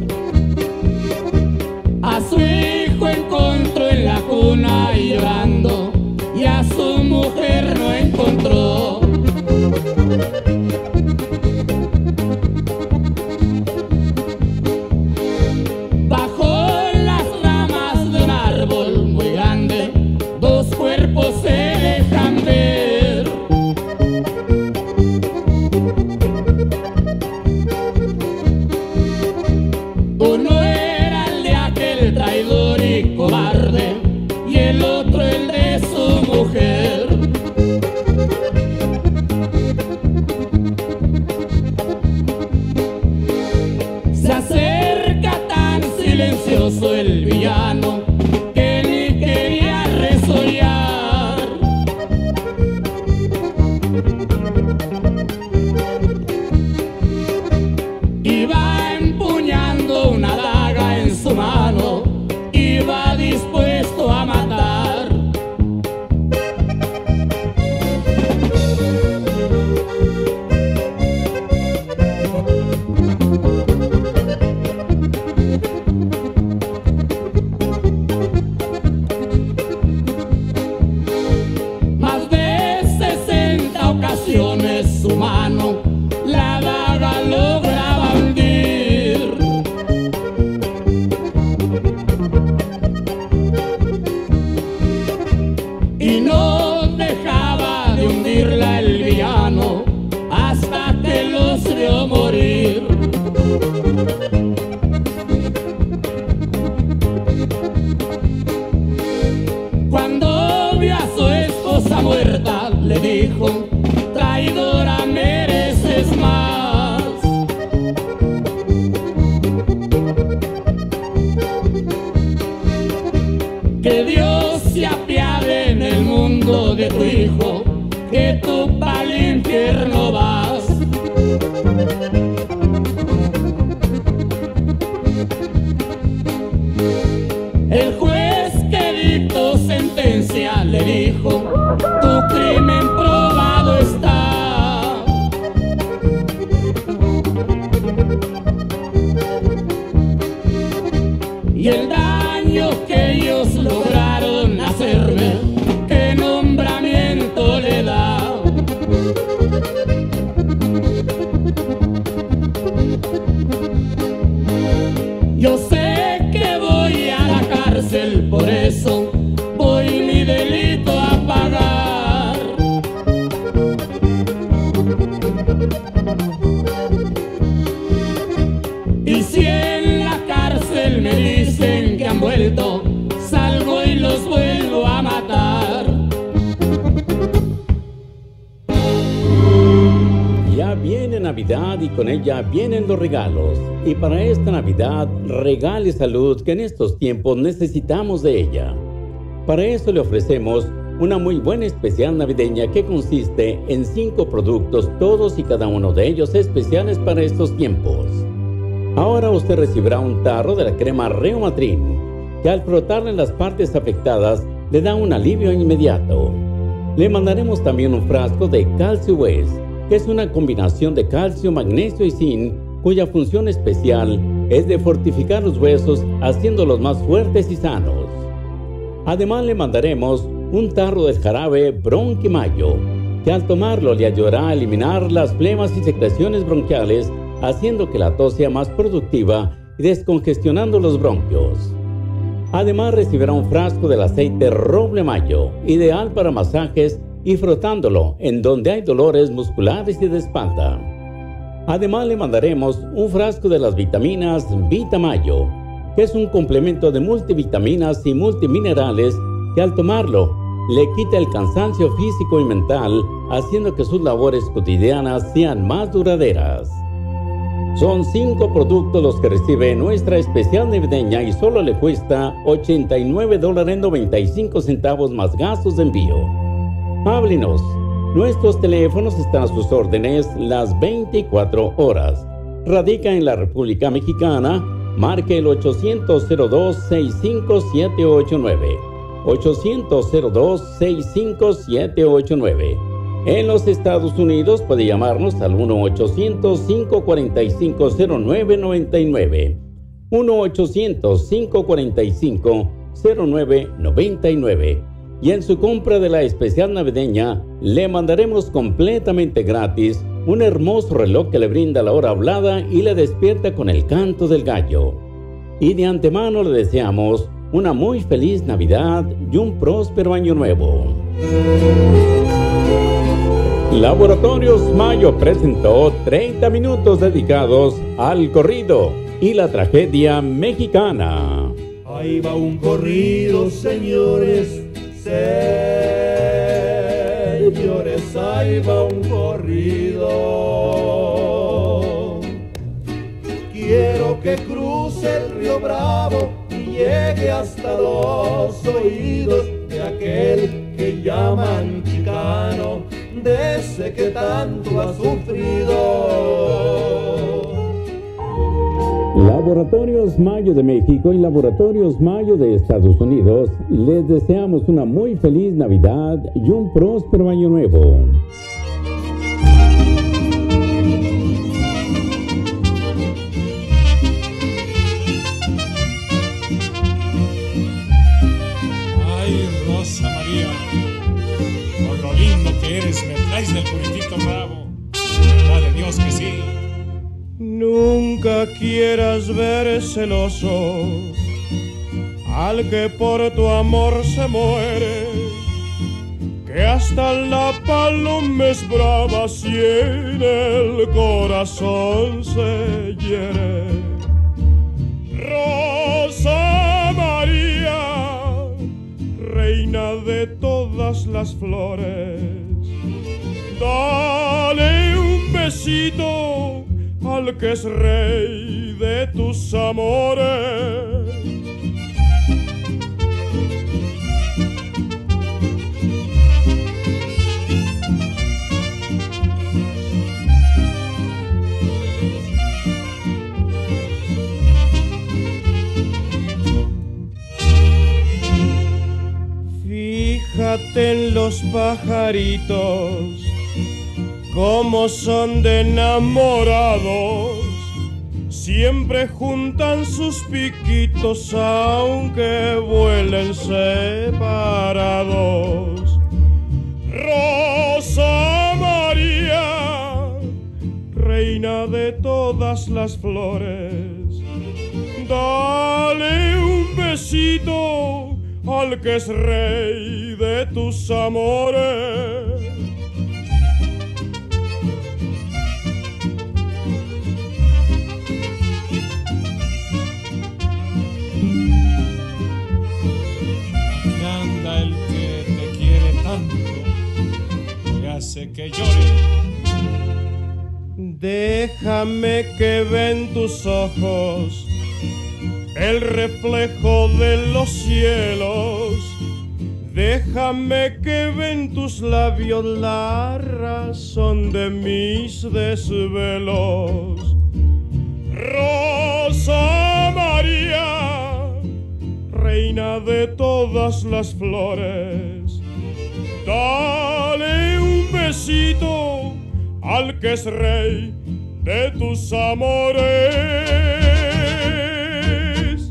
se apiade en el mundo de tu hijo, que tú pa'l infierno vas. El juez que dictó sentencia le dijo, tu crimen probado está. Y el daño que ellos lograron hacerme, ¿qué nombramiento le da? Yo sé que voy a la cárcel, por eso voy mi delito a pagar. Y si en la cárcel me dicen que han vuelto, salgo y los vuelvo a matar. Ya viene Navidad y con ella vienen los regalos. Y para esta Navidad, regale salud, que en estos tiempos necesitamos de ella. Para eso le ofrecemos una muy buena especial navideña que consiste en cinco productos, todos y cada uno de ellos especiales para estos tiempos. Ahora usted recibirá un tarro de la crema Reumatrin, que al frotarle en las partes afectadas le da un alivio inmediato. Le mandaremos también un frasco de Calcio West, que es una combinación de calcio, magnesio y zinc, cuya función especial es de fortificar los huesos, haciéndolos más fuertes y sanos. Además le mandaremos un tarro del jarabe Bronquimayo, que al tomarlo le ayudará a eliminar las flemas y secreciones bronquiales, haciendo que la tos sea más productiva y descongestionando los bronquios. Además recibirá un frasco del aceite Roble Mayo, ideal para masajes y frotándolo en donde hay dolores musculares y de espalda. Además le mandaremos un frasco de las vitaminas Vitamayo, que es un complemento de multivitaminas y multiminerales que al tomarlo le quita el cansancio físico y mental, haciendo que sus labores cotidianas sean más duraderas. Son cinco productos los que recibe nuestra especial navideña y solo le cuesta ochenta y nueve dólares noventa y cinco centavos más gastos de envío. Háblenos. Nuestros teléfonos están a sus órdenes las veinticuatro horas. Radica en la República Mexicana. Marque el ochocientos cero dos, sesenta y cinco, setecientos ochenta y nueve. ochocientos cero dos, sesenta y cinco, setecientos ochenta y nueve. En los Estados Unidos puede llamarnos al uno ochocientos, cinco cuatro cinco, cero nueve nueve nueve. uno ochocientos, cinco cuatro cinco, cero nueve nueve nueve. Y en su compra de la especial navideña, le mandaremos completamente gratis un hermoso reloj que le brinda la hora hablada y le despierta con el canto del gallo. Y de antemano le deseamos una muy feliz Navidad y un próspero año nuevo. Laboratorios Mayo presentó treinta minutos dedicados al corrido y la tragedia mexicana. Ahí va un corrido, señores, señores, ahí va un corrido. Quiero que cruce el río Bravo y llegue hasta los oídos de aquel que llaman chicano, de ese que tanto ha sufrido. Laboratorios Mayo de México y Laboratorios Mayo de Estados Unidos les deseamos una muy feliz Navidad y un próspero año nuevo. Ay, Rosa María, con lo lindo que eres me traes del puritito bravo. Verdad de Dios que sí. Nunca quieras ver celoso al que por tu amor se muere, que hasta la paloma es brava si en el corazón se hiere. Rosa María, reina de todas las flores, dale un besito al que es rey de tus amores. fíjate en los pajaritos, cómo son de enamorados. Siempre juntan sus piquitos aunque vuelen separados. Rosa María, reina de todas las flores, dale un besito al que es rey de tus amores. Hace que llore. Déjame que ven tus ojos el reflejo de los cielos. Déjame que ven tus labios la razón de mis desvelos. Rosa María, reina de todas las flores, dale un besito al que es rey de tus amores.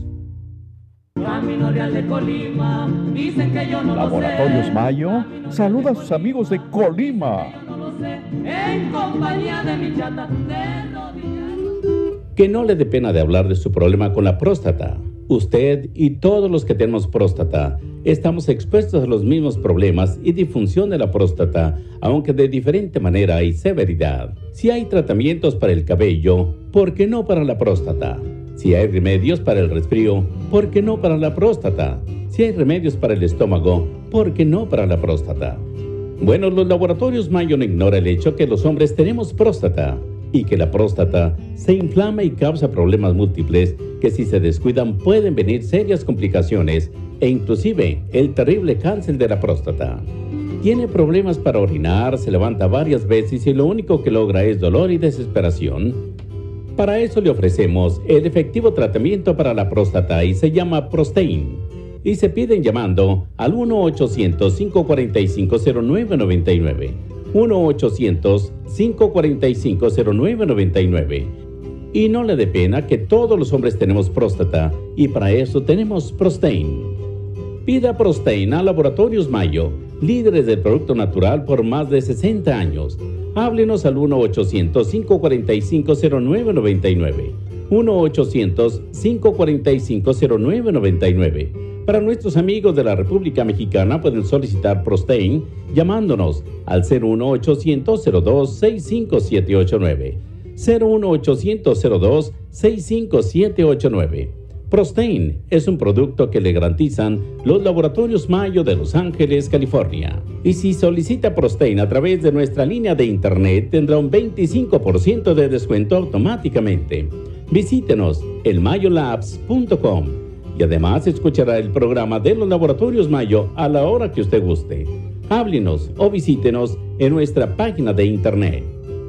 Camino Real de Colima, dicen que yo no lo sé. Laboratorios Mayo saluda a sus amigos de Colima. No lo sé, en compañía de mi chata de rodillas. Que no le dé pena de hablar de su problema con la próstata. Usted y todos los que tenemos próstata estamos expuestos a los mismos problemas y disfunción de la próstata, aunque de diferente manera y severidad. Si hay tratamientos para el cabello, ¿por qué no para la próstata? Si hay remedios para el resfrío, ¿por qué no para la próstata? Si hay remedios para el estómago, ¿por qué no para la próstata? Bueno, los laboratorios Mayo no ignora el hecho que los hombres tenemos próstata y que la próstata se inflama y causa problemas múltiples que si se descuidan pueden venir serias complicaciones e inclusive el terrible cáncer de la próstata. Tiene problemas para orinar, se levanta varias veces y lo único que logra es dolor y desesperación. Para eso le ofrecemos el efectivo tratamiento para la próstata y se llama Prostein. Y se piden llamando al uno ochocientos, cinco cuatro cinco, cero nueve nueve nueve. uno ochocientos, cinco cuatro cinco, cero nueve nueve nueve. Y no le dé pena que todos los hombres tenemos próstata y para eso tenemos Prostein. Pida Prostein a Laboratorios Mayo, líderes del producto natural por más de sesenta años. Háblenos al uno ochocientos, cinco cuatro cinco, cero nueve nueve nueve. uno ochocientos, cinco cuatro cinco, cero nueve nueve nueve. Para nuestros amigos de la República Mexicana pueden solicitar Prostein llamándonos al cero uno ochocientos, cero dos, seis cinco siete ocho nueve. cero uno ochocientos, cero dos, seis cinco siete ocho nueve. Prostein es un producto que le garantizan los Laboratorios Mayo de Los Ángeles, California. Y si solicita Prostein a través de nuestra línea de internet tendrá un veinticinco por ciento de descuento automáticamente. Visítenos en mayolabs punto com. Y además escuchará el programa de los Laboratorios Mayo a la hora que usted guste. Háblenos o visítenos en nuestra página de internet.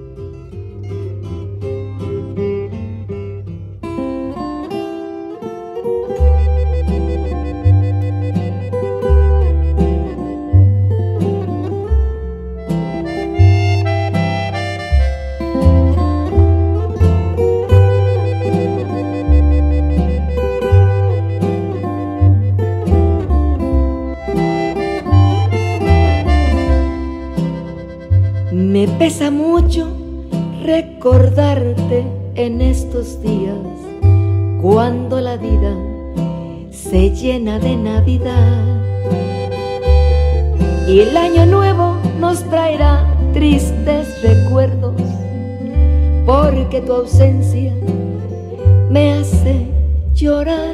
Me pesa mucho recordarte en estos días, cuando la vida se llena de Navidad y el año nuevo nos traerá tristes recuerdos, porque tu ausencia me hace llorar.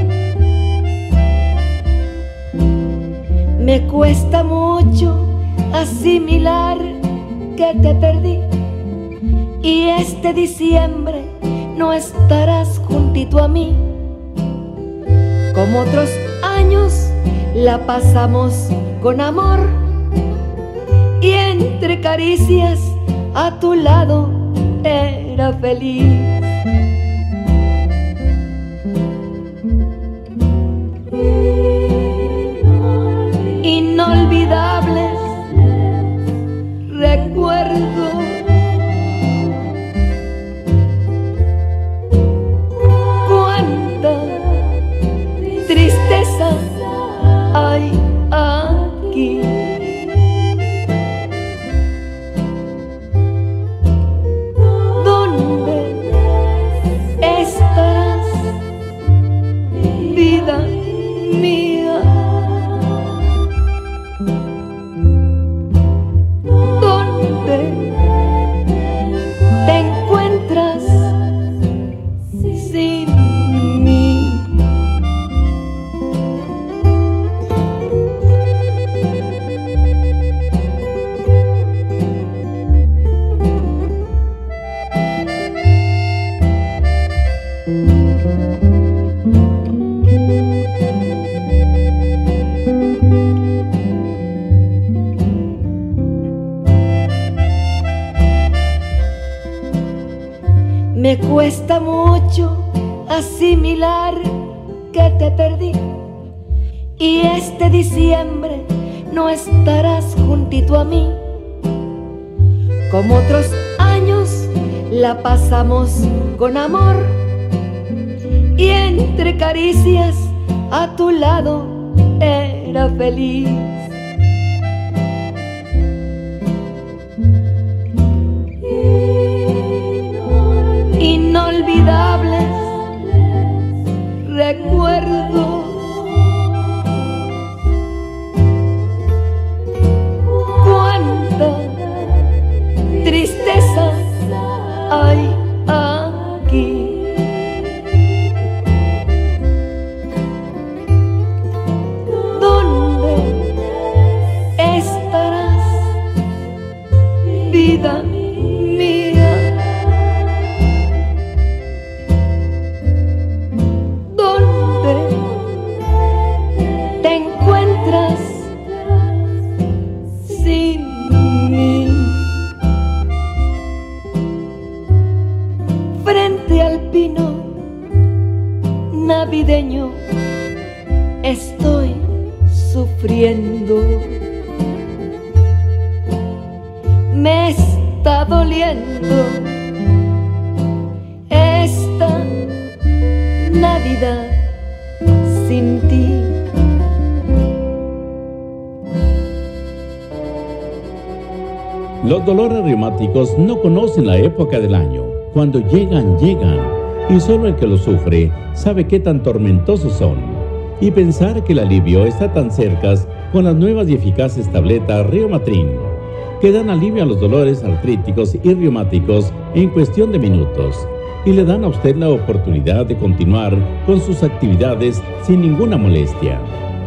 Me cuesta mucho asimilar que te perdí y este diciembre no estarás juntito a mí. Como otros años la pasamos con amor y entre caricias a tu lado era feliz. Inolvidable sin mí. Me cuesta mucho asimilar que te perdí y este diciembre no estarás juntito a mí. Como otros años la pasamos con amor y entre caricias a tu lado era feliz. Inolvidables recuerdos, cuánta tristeza hay aquí. ¿Dónde estarás, vida mía? Navideño estoy sufriendo, me está doliendo esta Navidad sin ti. Los dolores reumáticos no conocen la época del año. Cuando llegan, llegan. Y solo el que lo sufre sabe qué tan tormentosos son. Y pensar que el alivio está tan cerca con las nuevas y eficaces tabletas Reumatrin, que dan alivio a los dolores artríticos y reumáticos en cuestión de minutos. Y le dan a usted la oportunidad de continuar con sus actividades sin ninguna molestia.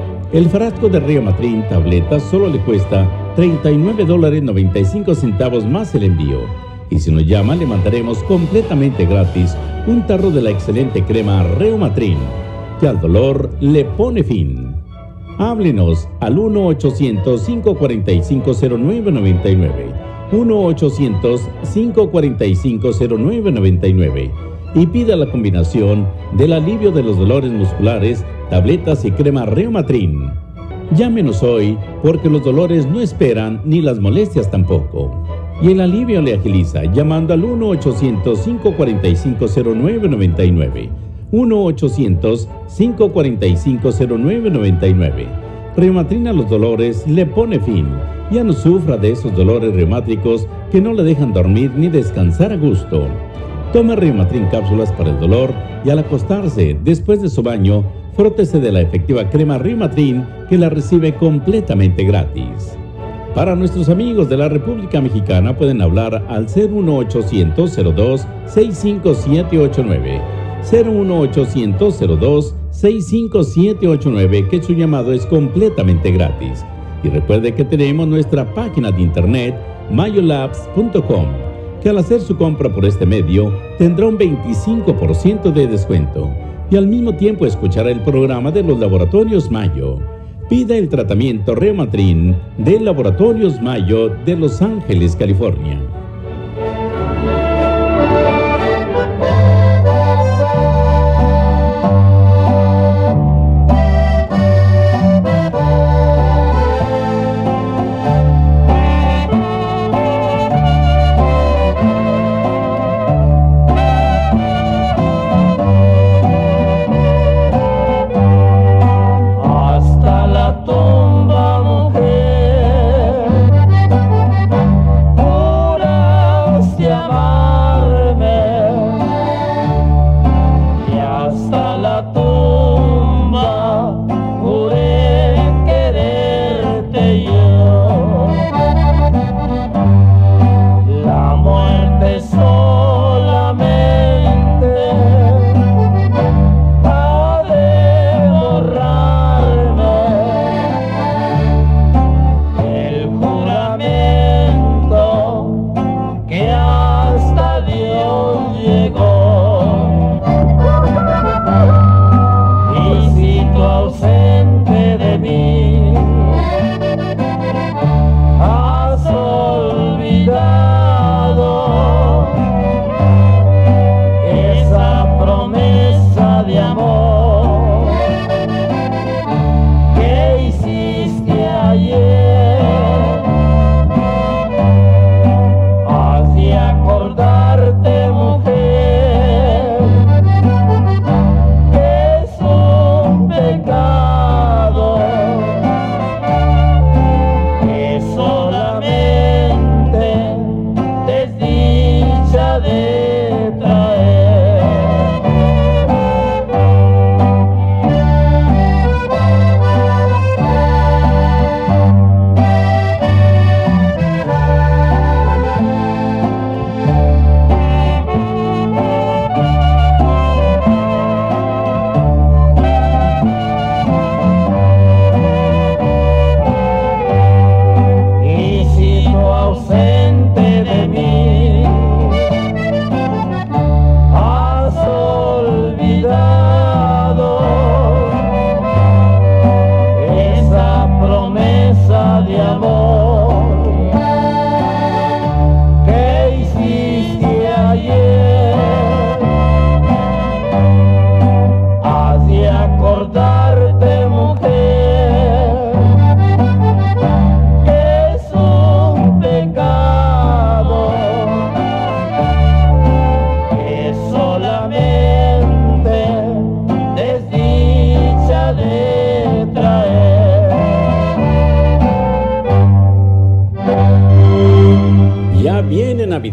El frasco de Reumatrin tabletas solo le cuesta treinta y nueve dólares noventa y cinco centavos más el envío. Y si nos llama, le mandaremos completamente gratis un tarro de la excelente crema Reumatrin, que al dolor le pone fin. Háblenos al uno ochocientos, cinco cuatro cinco, cero nueve nueve nueve, uno ochocientos, cinco cuatro cinco, cero nueve nueve nueve y pida la combinación del alivio de los dolores musculares, tabletas y crema Reumatrin. Llámenos hoy porque los dolores no esperan ni las molestias tampoco. Y el alivio le agiliza llamando al uno ochocientos, cinco cuatro cinco, cero nueve nueve nueve, uno ochocientos, cinco cuatro cinco, cero nueve nueve nueve. Reumatrin a los dolores le pone fin. Ya no sufra de esos dolores reumáticos que no le dejan dormir ni descansar a gusto. Tome Reumatrin cápsulas para el dolor y al acostarse después de su baño, frótese de la efectiva crema Reumatrin que la recibe completamente gratis. Para nuestros amigos de la República Mexicana pueden hablar al cero uno ochocientos, cero dos, seis cinco siete ocho nueve, cero uno ochocientos, cero dos, seis cinco siete ocho nueve, que su llamado es completamente gratis. Y recuerde que tenemos nuestra página de internet mayo labs punto com, que al hacer su compra por este medio tendrá un veinticinco por ciento de descuento y al mismo tiempo escuchará el programa de los Laboratorios Mayo. Pida el tratamiento Reumatrin de Laboratorios Mayo de Los Ángeles, California. Tumba mujer, pura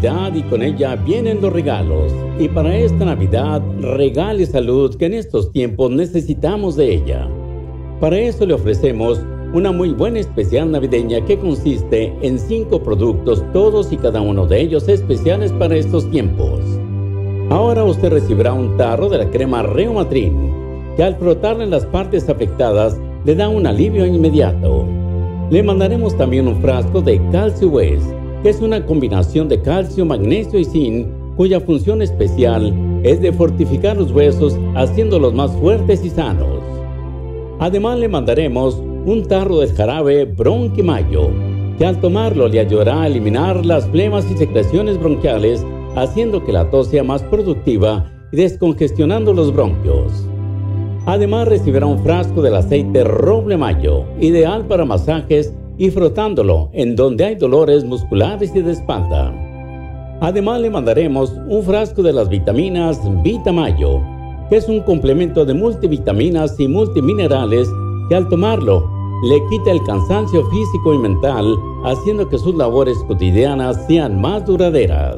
Navidad y con ella vienen los regalos. Y para esta Navidad, regale salud, que en estos tiempos necesitamos de ella. Para eso le ofrecemos una muy buena especial navideña que consiste en cinco productos, todos y cada uno de ellos especiales para estos tiempos. Ahora usted recibirá un tarro de la crema Reumatrin, que al frotarla en las partes afectadas le da un alivio inmediato. Le mandaremos también un frasco de Calcio West, que es una combinación de calcio, magnesio y zinc, cuya función especial es de fortificar los huesos, haciéndolos más fuertes y sanos. Además le mandaremos un tarro del jarabe Bronquimayo, que al tomarlo le ayudará a eliminar las flemas y secreciones bronquiales, haciendo que la tos sea más productiva y descongestionando los bronquios. Además recibirá un frasco del aceite Roble Mayo, ideal para masajes y frotándolo en donde hay dolores musculares y de espalda. Además le mandaremos un frasco de las vitaminas Vitamayo, que es un complemento de multivitaminas y multiminerales que al tomarlo le quita el cansancio físico y mental, haciendo que sus labores cotidianas sean más duraderas.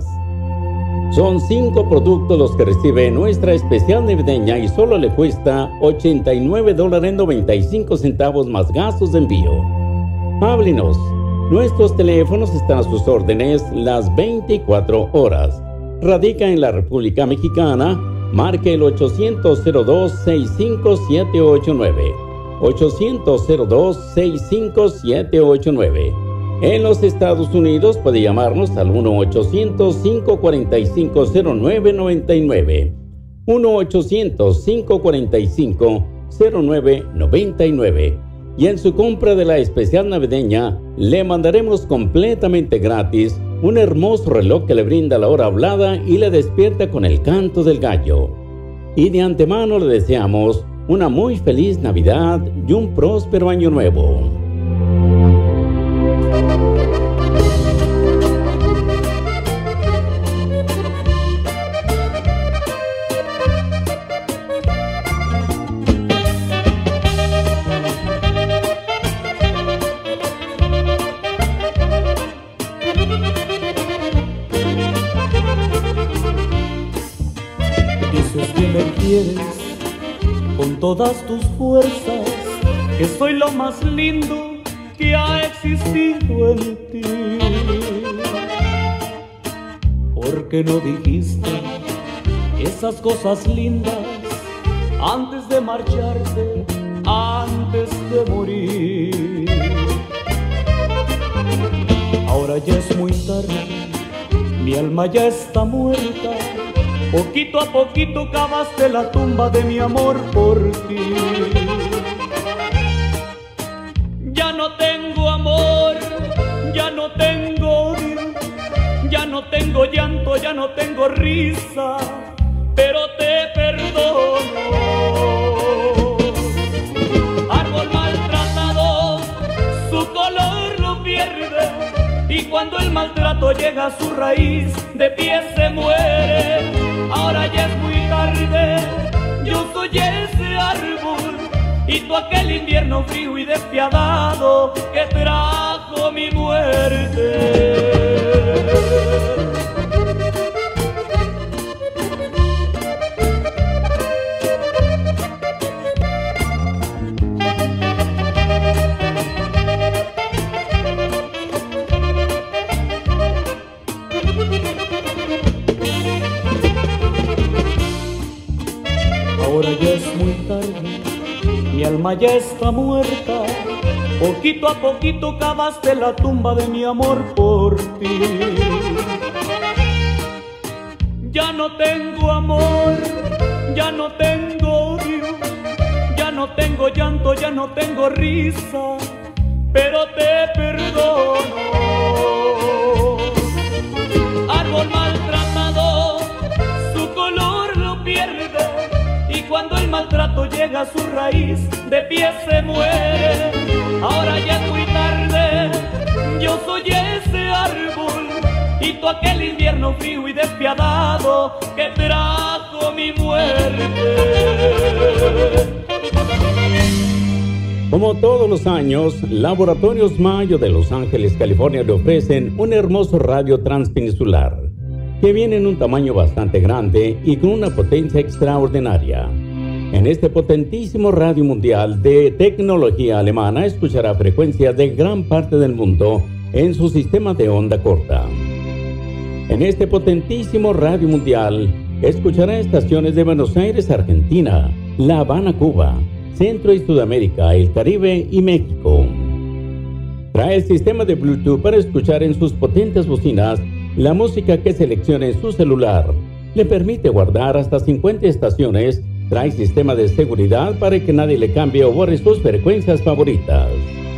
Son cinco productos los que recibe nuestra especial navideña y solo le cuesta ochenta y nueve dólares noventa y cinco centavos más gastos de envío. Háblenos. Nuestros teléfonos están a sus órdenes las veinticuatro horas. Radica en la República Mexicana. Marque el ochocientos cero dos, sesenta y cinco, setecientos ochenta y nueve. ochocientos cero dos, sesenta y cinco, setecientos ochenta y nueve. En los Estados Unidos puede llamarnos al uno ochocientos, cinco cuatro cinco, cero nueve nueve nueve. uno ochocientos, cinco cuatro cinco, cero nueve nueve nueve. Y en su compra de la especial navideña le mandaremos completamente gratis un hermoso reloj que le brinda la hora hablada y le despierta con el canto del gallo. Y de antemano le deseamos una muy feliz Navidad y un próspero año nuevo. Dices que me quieres con todas tus fuerzas, que soy lo más lindo que ha existido en ti. ¿Por qué no dijiste esas cosas lindas antes de marcharte, antes de morir? Ahora ya es muy tarde, mi alma ya está muerta. Poquito a poquito cavaste la tumba de mi amor por ti. Ya no tengo amor, ya no tengo odio, ya no tengo llanto, ya no tengo risa, pero te perdono. Árbol maltratado, su color lo pierde, y cuando el maltrato llega a su raíz, de pie se muere. Ahora ya es muy tarde, yo soy ese árbol, y tú aquel invierno frío y despiadado que trajo mi muerte. Ahora ya es muy tarde, mi alma ya está muerta. Poquito a poquito cavaste la tumba de mi amor por ti. Ya no tengo amor, ya no tengo odio, ya no tengo llanto, ya no tengo risa, pero te perdono. Árbol maltratado, su color lo pierde, y cuando el maltrato llega a su raíz, de pie se muere. Ahora ya es muy tarde, yo soy ese árbol, y tú aquel invierno frío y despiadado que trajo mi muerte. Como todos los años, Laboratorios Mayo de Los Ángeles, California, le ofrecen un hermoso radio transpeninsular. que viene en un tamaño bastante grande y con una potencia extraordinaria. En este potentísimo radio mundial de tecnología alemana escuchará frecuencias de gran parte del mundo en su sistema de onda corta. En este potentísimo radio mundial escuchará estaciones de Buenos Aires, Argentina, La Habana, Cuba, Centro y Sudamérica, el Caribe y México. Trae el sistema de Bluetooth para escuchar en sus potentes bocinas la música que seleccione en su celular. Le permite guardar hasta cincuenta estaciones. Trae sistema de seguridad para que nadie le cambie o borre sus frecuencias favoritas.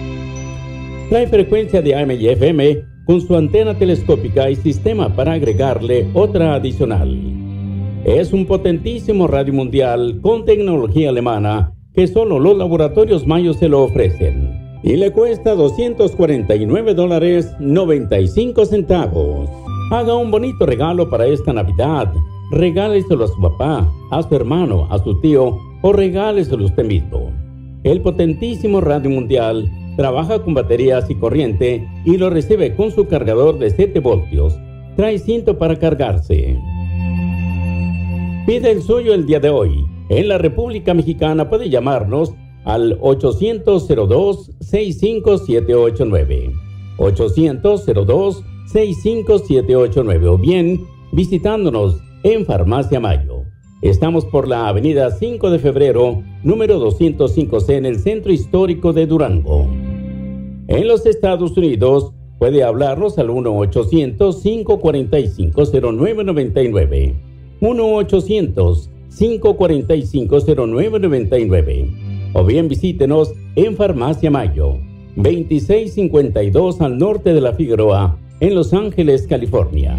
Trae frecuencia de A M y F M con su antena telescópica y sistema para agregarle otra adicional. Es un potentísimo radio mundial con tecnología alemana que solo los laboratorios Mayo se lo ofrecen. Y le cuesta doscientos cuarenta y nueve dólares noventa y cinco centavos. Haga un bonito regalo para esta Navidad. Regáleselo a su papá, a su hermano, a su tío o regáleselo usted mismo. El potentísimo radio mundial trabaja con baterías y corriente y lo recibe con su cargador de siete voltios. Trae cinto para cargarse. Pide el suyo el día de hoy. En la República Mexicana puede llamarnos al ochocientos cero dos sesenta y cinco setecientos ochenta y nueve. ochocientos cero dos sesenta y cinco setecientos ochenta y nueve o bien visitándonos en Farmacia Mayo. Estamos por la avenida cinco de febrero, número doscientos cinco C en el centro histórico de Durango. En los Estados Unidos puede hablarnos al uno ochocientos cinco cuatro cinco cero nueve nueve nueve. uno ochocientos cinco cuatro cinco cero nueve nueve nueve. O bien visítenos en Farmacia Mayo, veintiséis cincuenta y dos al norte de la Figueroa, en Los Ángeles, California.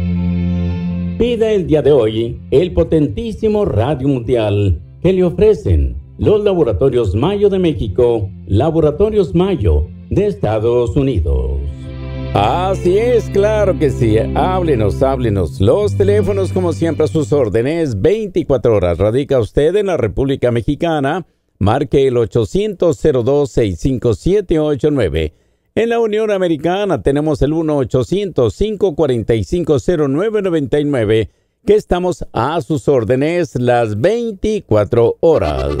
Pida el día de hoy el potentísimo radio mundial que le ofrecen los Laboratorios Mayo de México, Laboratorios Mayo de Estados Unidos. Así es, claro que sí. Háblenos, háblenos. Los teléfonos, como siempre, a sus órdenes, veinticuatro horas. Radica usted en la República Mexicana. Marque el ochocientos cero dos sesenta y cinco setecientos ochenta y nueve. En la Unión Americana tenemos el uno ochocientos cinco cuatro cinco cero nueve nueve nueve, que estamos a sus órdenes las veinticuatro horas.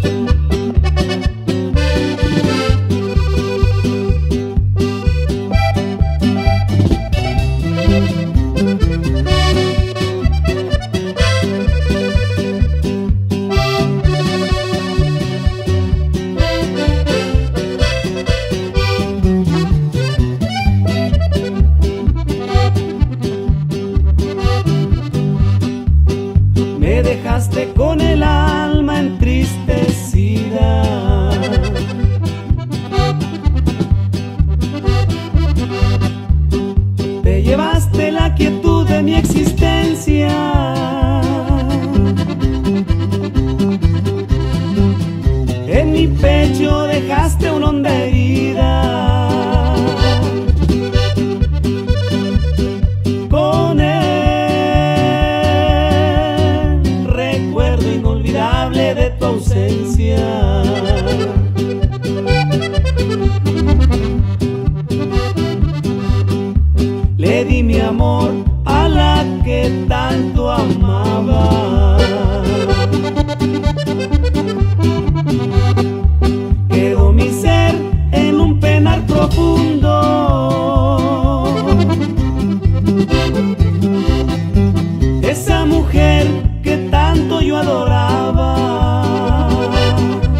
Con el alma entristecida, te llevaste la quietud de mi existencia, en mi pecho dejaste una honda herida. De tu ausencia, le di mi amor a la que tanto amaba. Quedó mi ser en un penar profundo. Esa mujer que tanto yo adoraba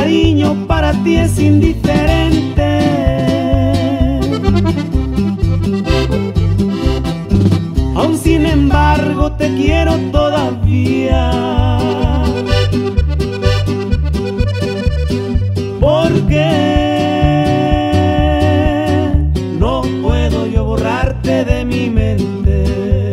cariño para ti es indiferente. Aún sin embargo te quiero todavía. Porque no puedo yo borrarte de mi mente.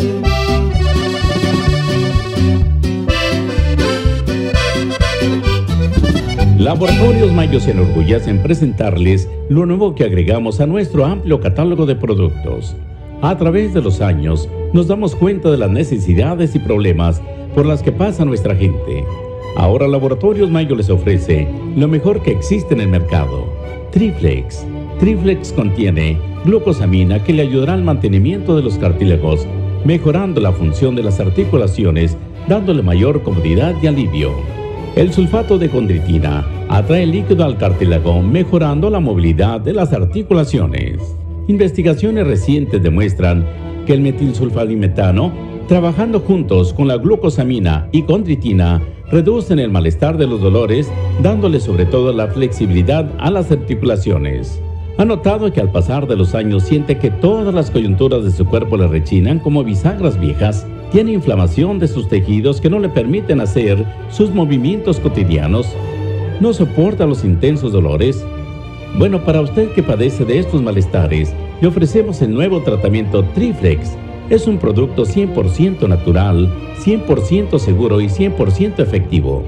Laboratorios Mayo se enorgullece en presentarles lo nuevo que agregamos a nuestro amplio catálogo de productos. A través de los años, nos damos cuenta de las necesidades y problemas por las que pasa nuestra gente. Ahora Laboratorios Mayo les ofrece lo mejor que existe en el mercado. Triflex. Triflex contiene glucosamina que le ayudará al mantenimiento de los cartílagos, mejorando la función de las articulaciones, dándole mayor comodidad y alivio. El sulfato de condritina atrae líquido al cartílago, mejorando la movilidad de las articulaciones. Investigaciones recientes demuestran que el metilsulfadimetano, trabajando juntos con la glucosamina y condritina, reducen el malestar de los dolores, dándole sobre todo la flexibilidad a las articulaciones. Ha notado que al pasar de los años siente que todas las coyunturas de su cuerpo le rechinan como bisagras viejas. Tiene inflamación de sus tejidos que no le permiten hacer sus movimientos cotidianos. No soporta los intensos dolores. Bueno, para usted que padece de estos malestares, le ofrecemos el nuevo tratamiento Triflex. Es un producto cien por ciento natural, cien por ciento seguro y cien por ciento efectivo.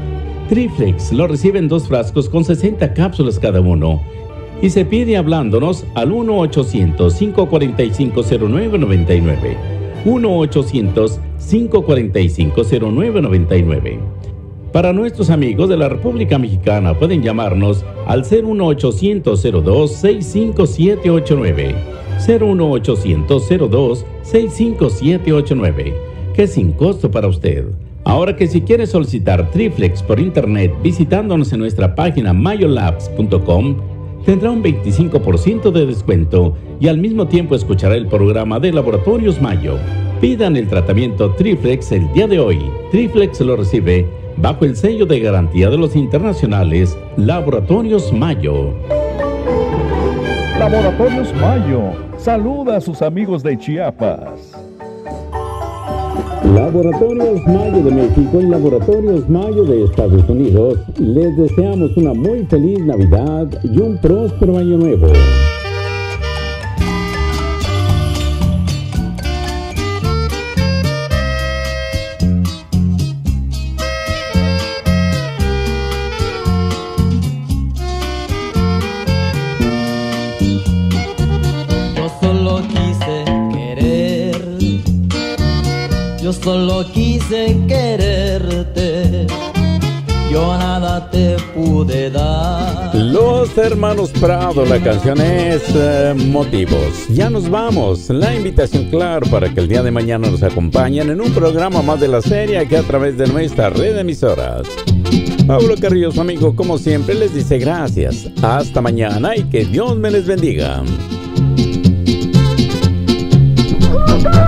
Triflex lo recibe en dos frascos con sesenta cápsulas cada uno y se pide hablándonos al uno ochocientos, cinco cuatro cinco, cero nueve nueve nueve. uno ochocientos, cinco cuatro cinco, cero nueve nueve nueve. Para nuestros amigos de la República Mexicana pueden llamarnos al cero uno ochocientos, cero dos, seis cinco siete ocho nueve. cero uno ochocientos, cero dos, seis cinco siete ocho nueve, que es sin costo para usted. Ahora que si quiere solicitar Triflex por internet visitándonos en nuestra página mayolabs punto com, tendrá un veinticinco por ciento de descuento y al mismo tiempo escuchará el programa de Laboratorios Mayo. Pidan el tratamiento Triflex el día de hoy. Triflex lo recibe bajo el sello de garantía de los internacionales Laboratorios Mayo. Laboratorios Mayo saluda a sus amigos de Chiapas. Laboratorios Mayo de México y Laboratorios Mayo de Estados Unidos les deseamos una muy feliz Navidad y un próspero año nuevo. Yo solo quise quererte, yo nada te pude dar. Los hermanos Prado, la canción es eh, Motivos. Ya nos vamos. La invitación, claro, para que el día de mañana nos acompañen en un programa más de la serie aquí a través de nuestra red de emisoras. Pablo Carrillo, su amigo, como siempre, les dice gracias. Hasta mañana y que Dios me les bendiga.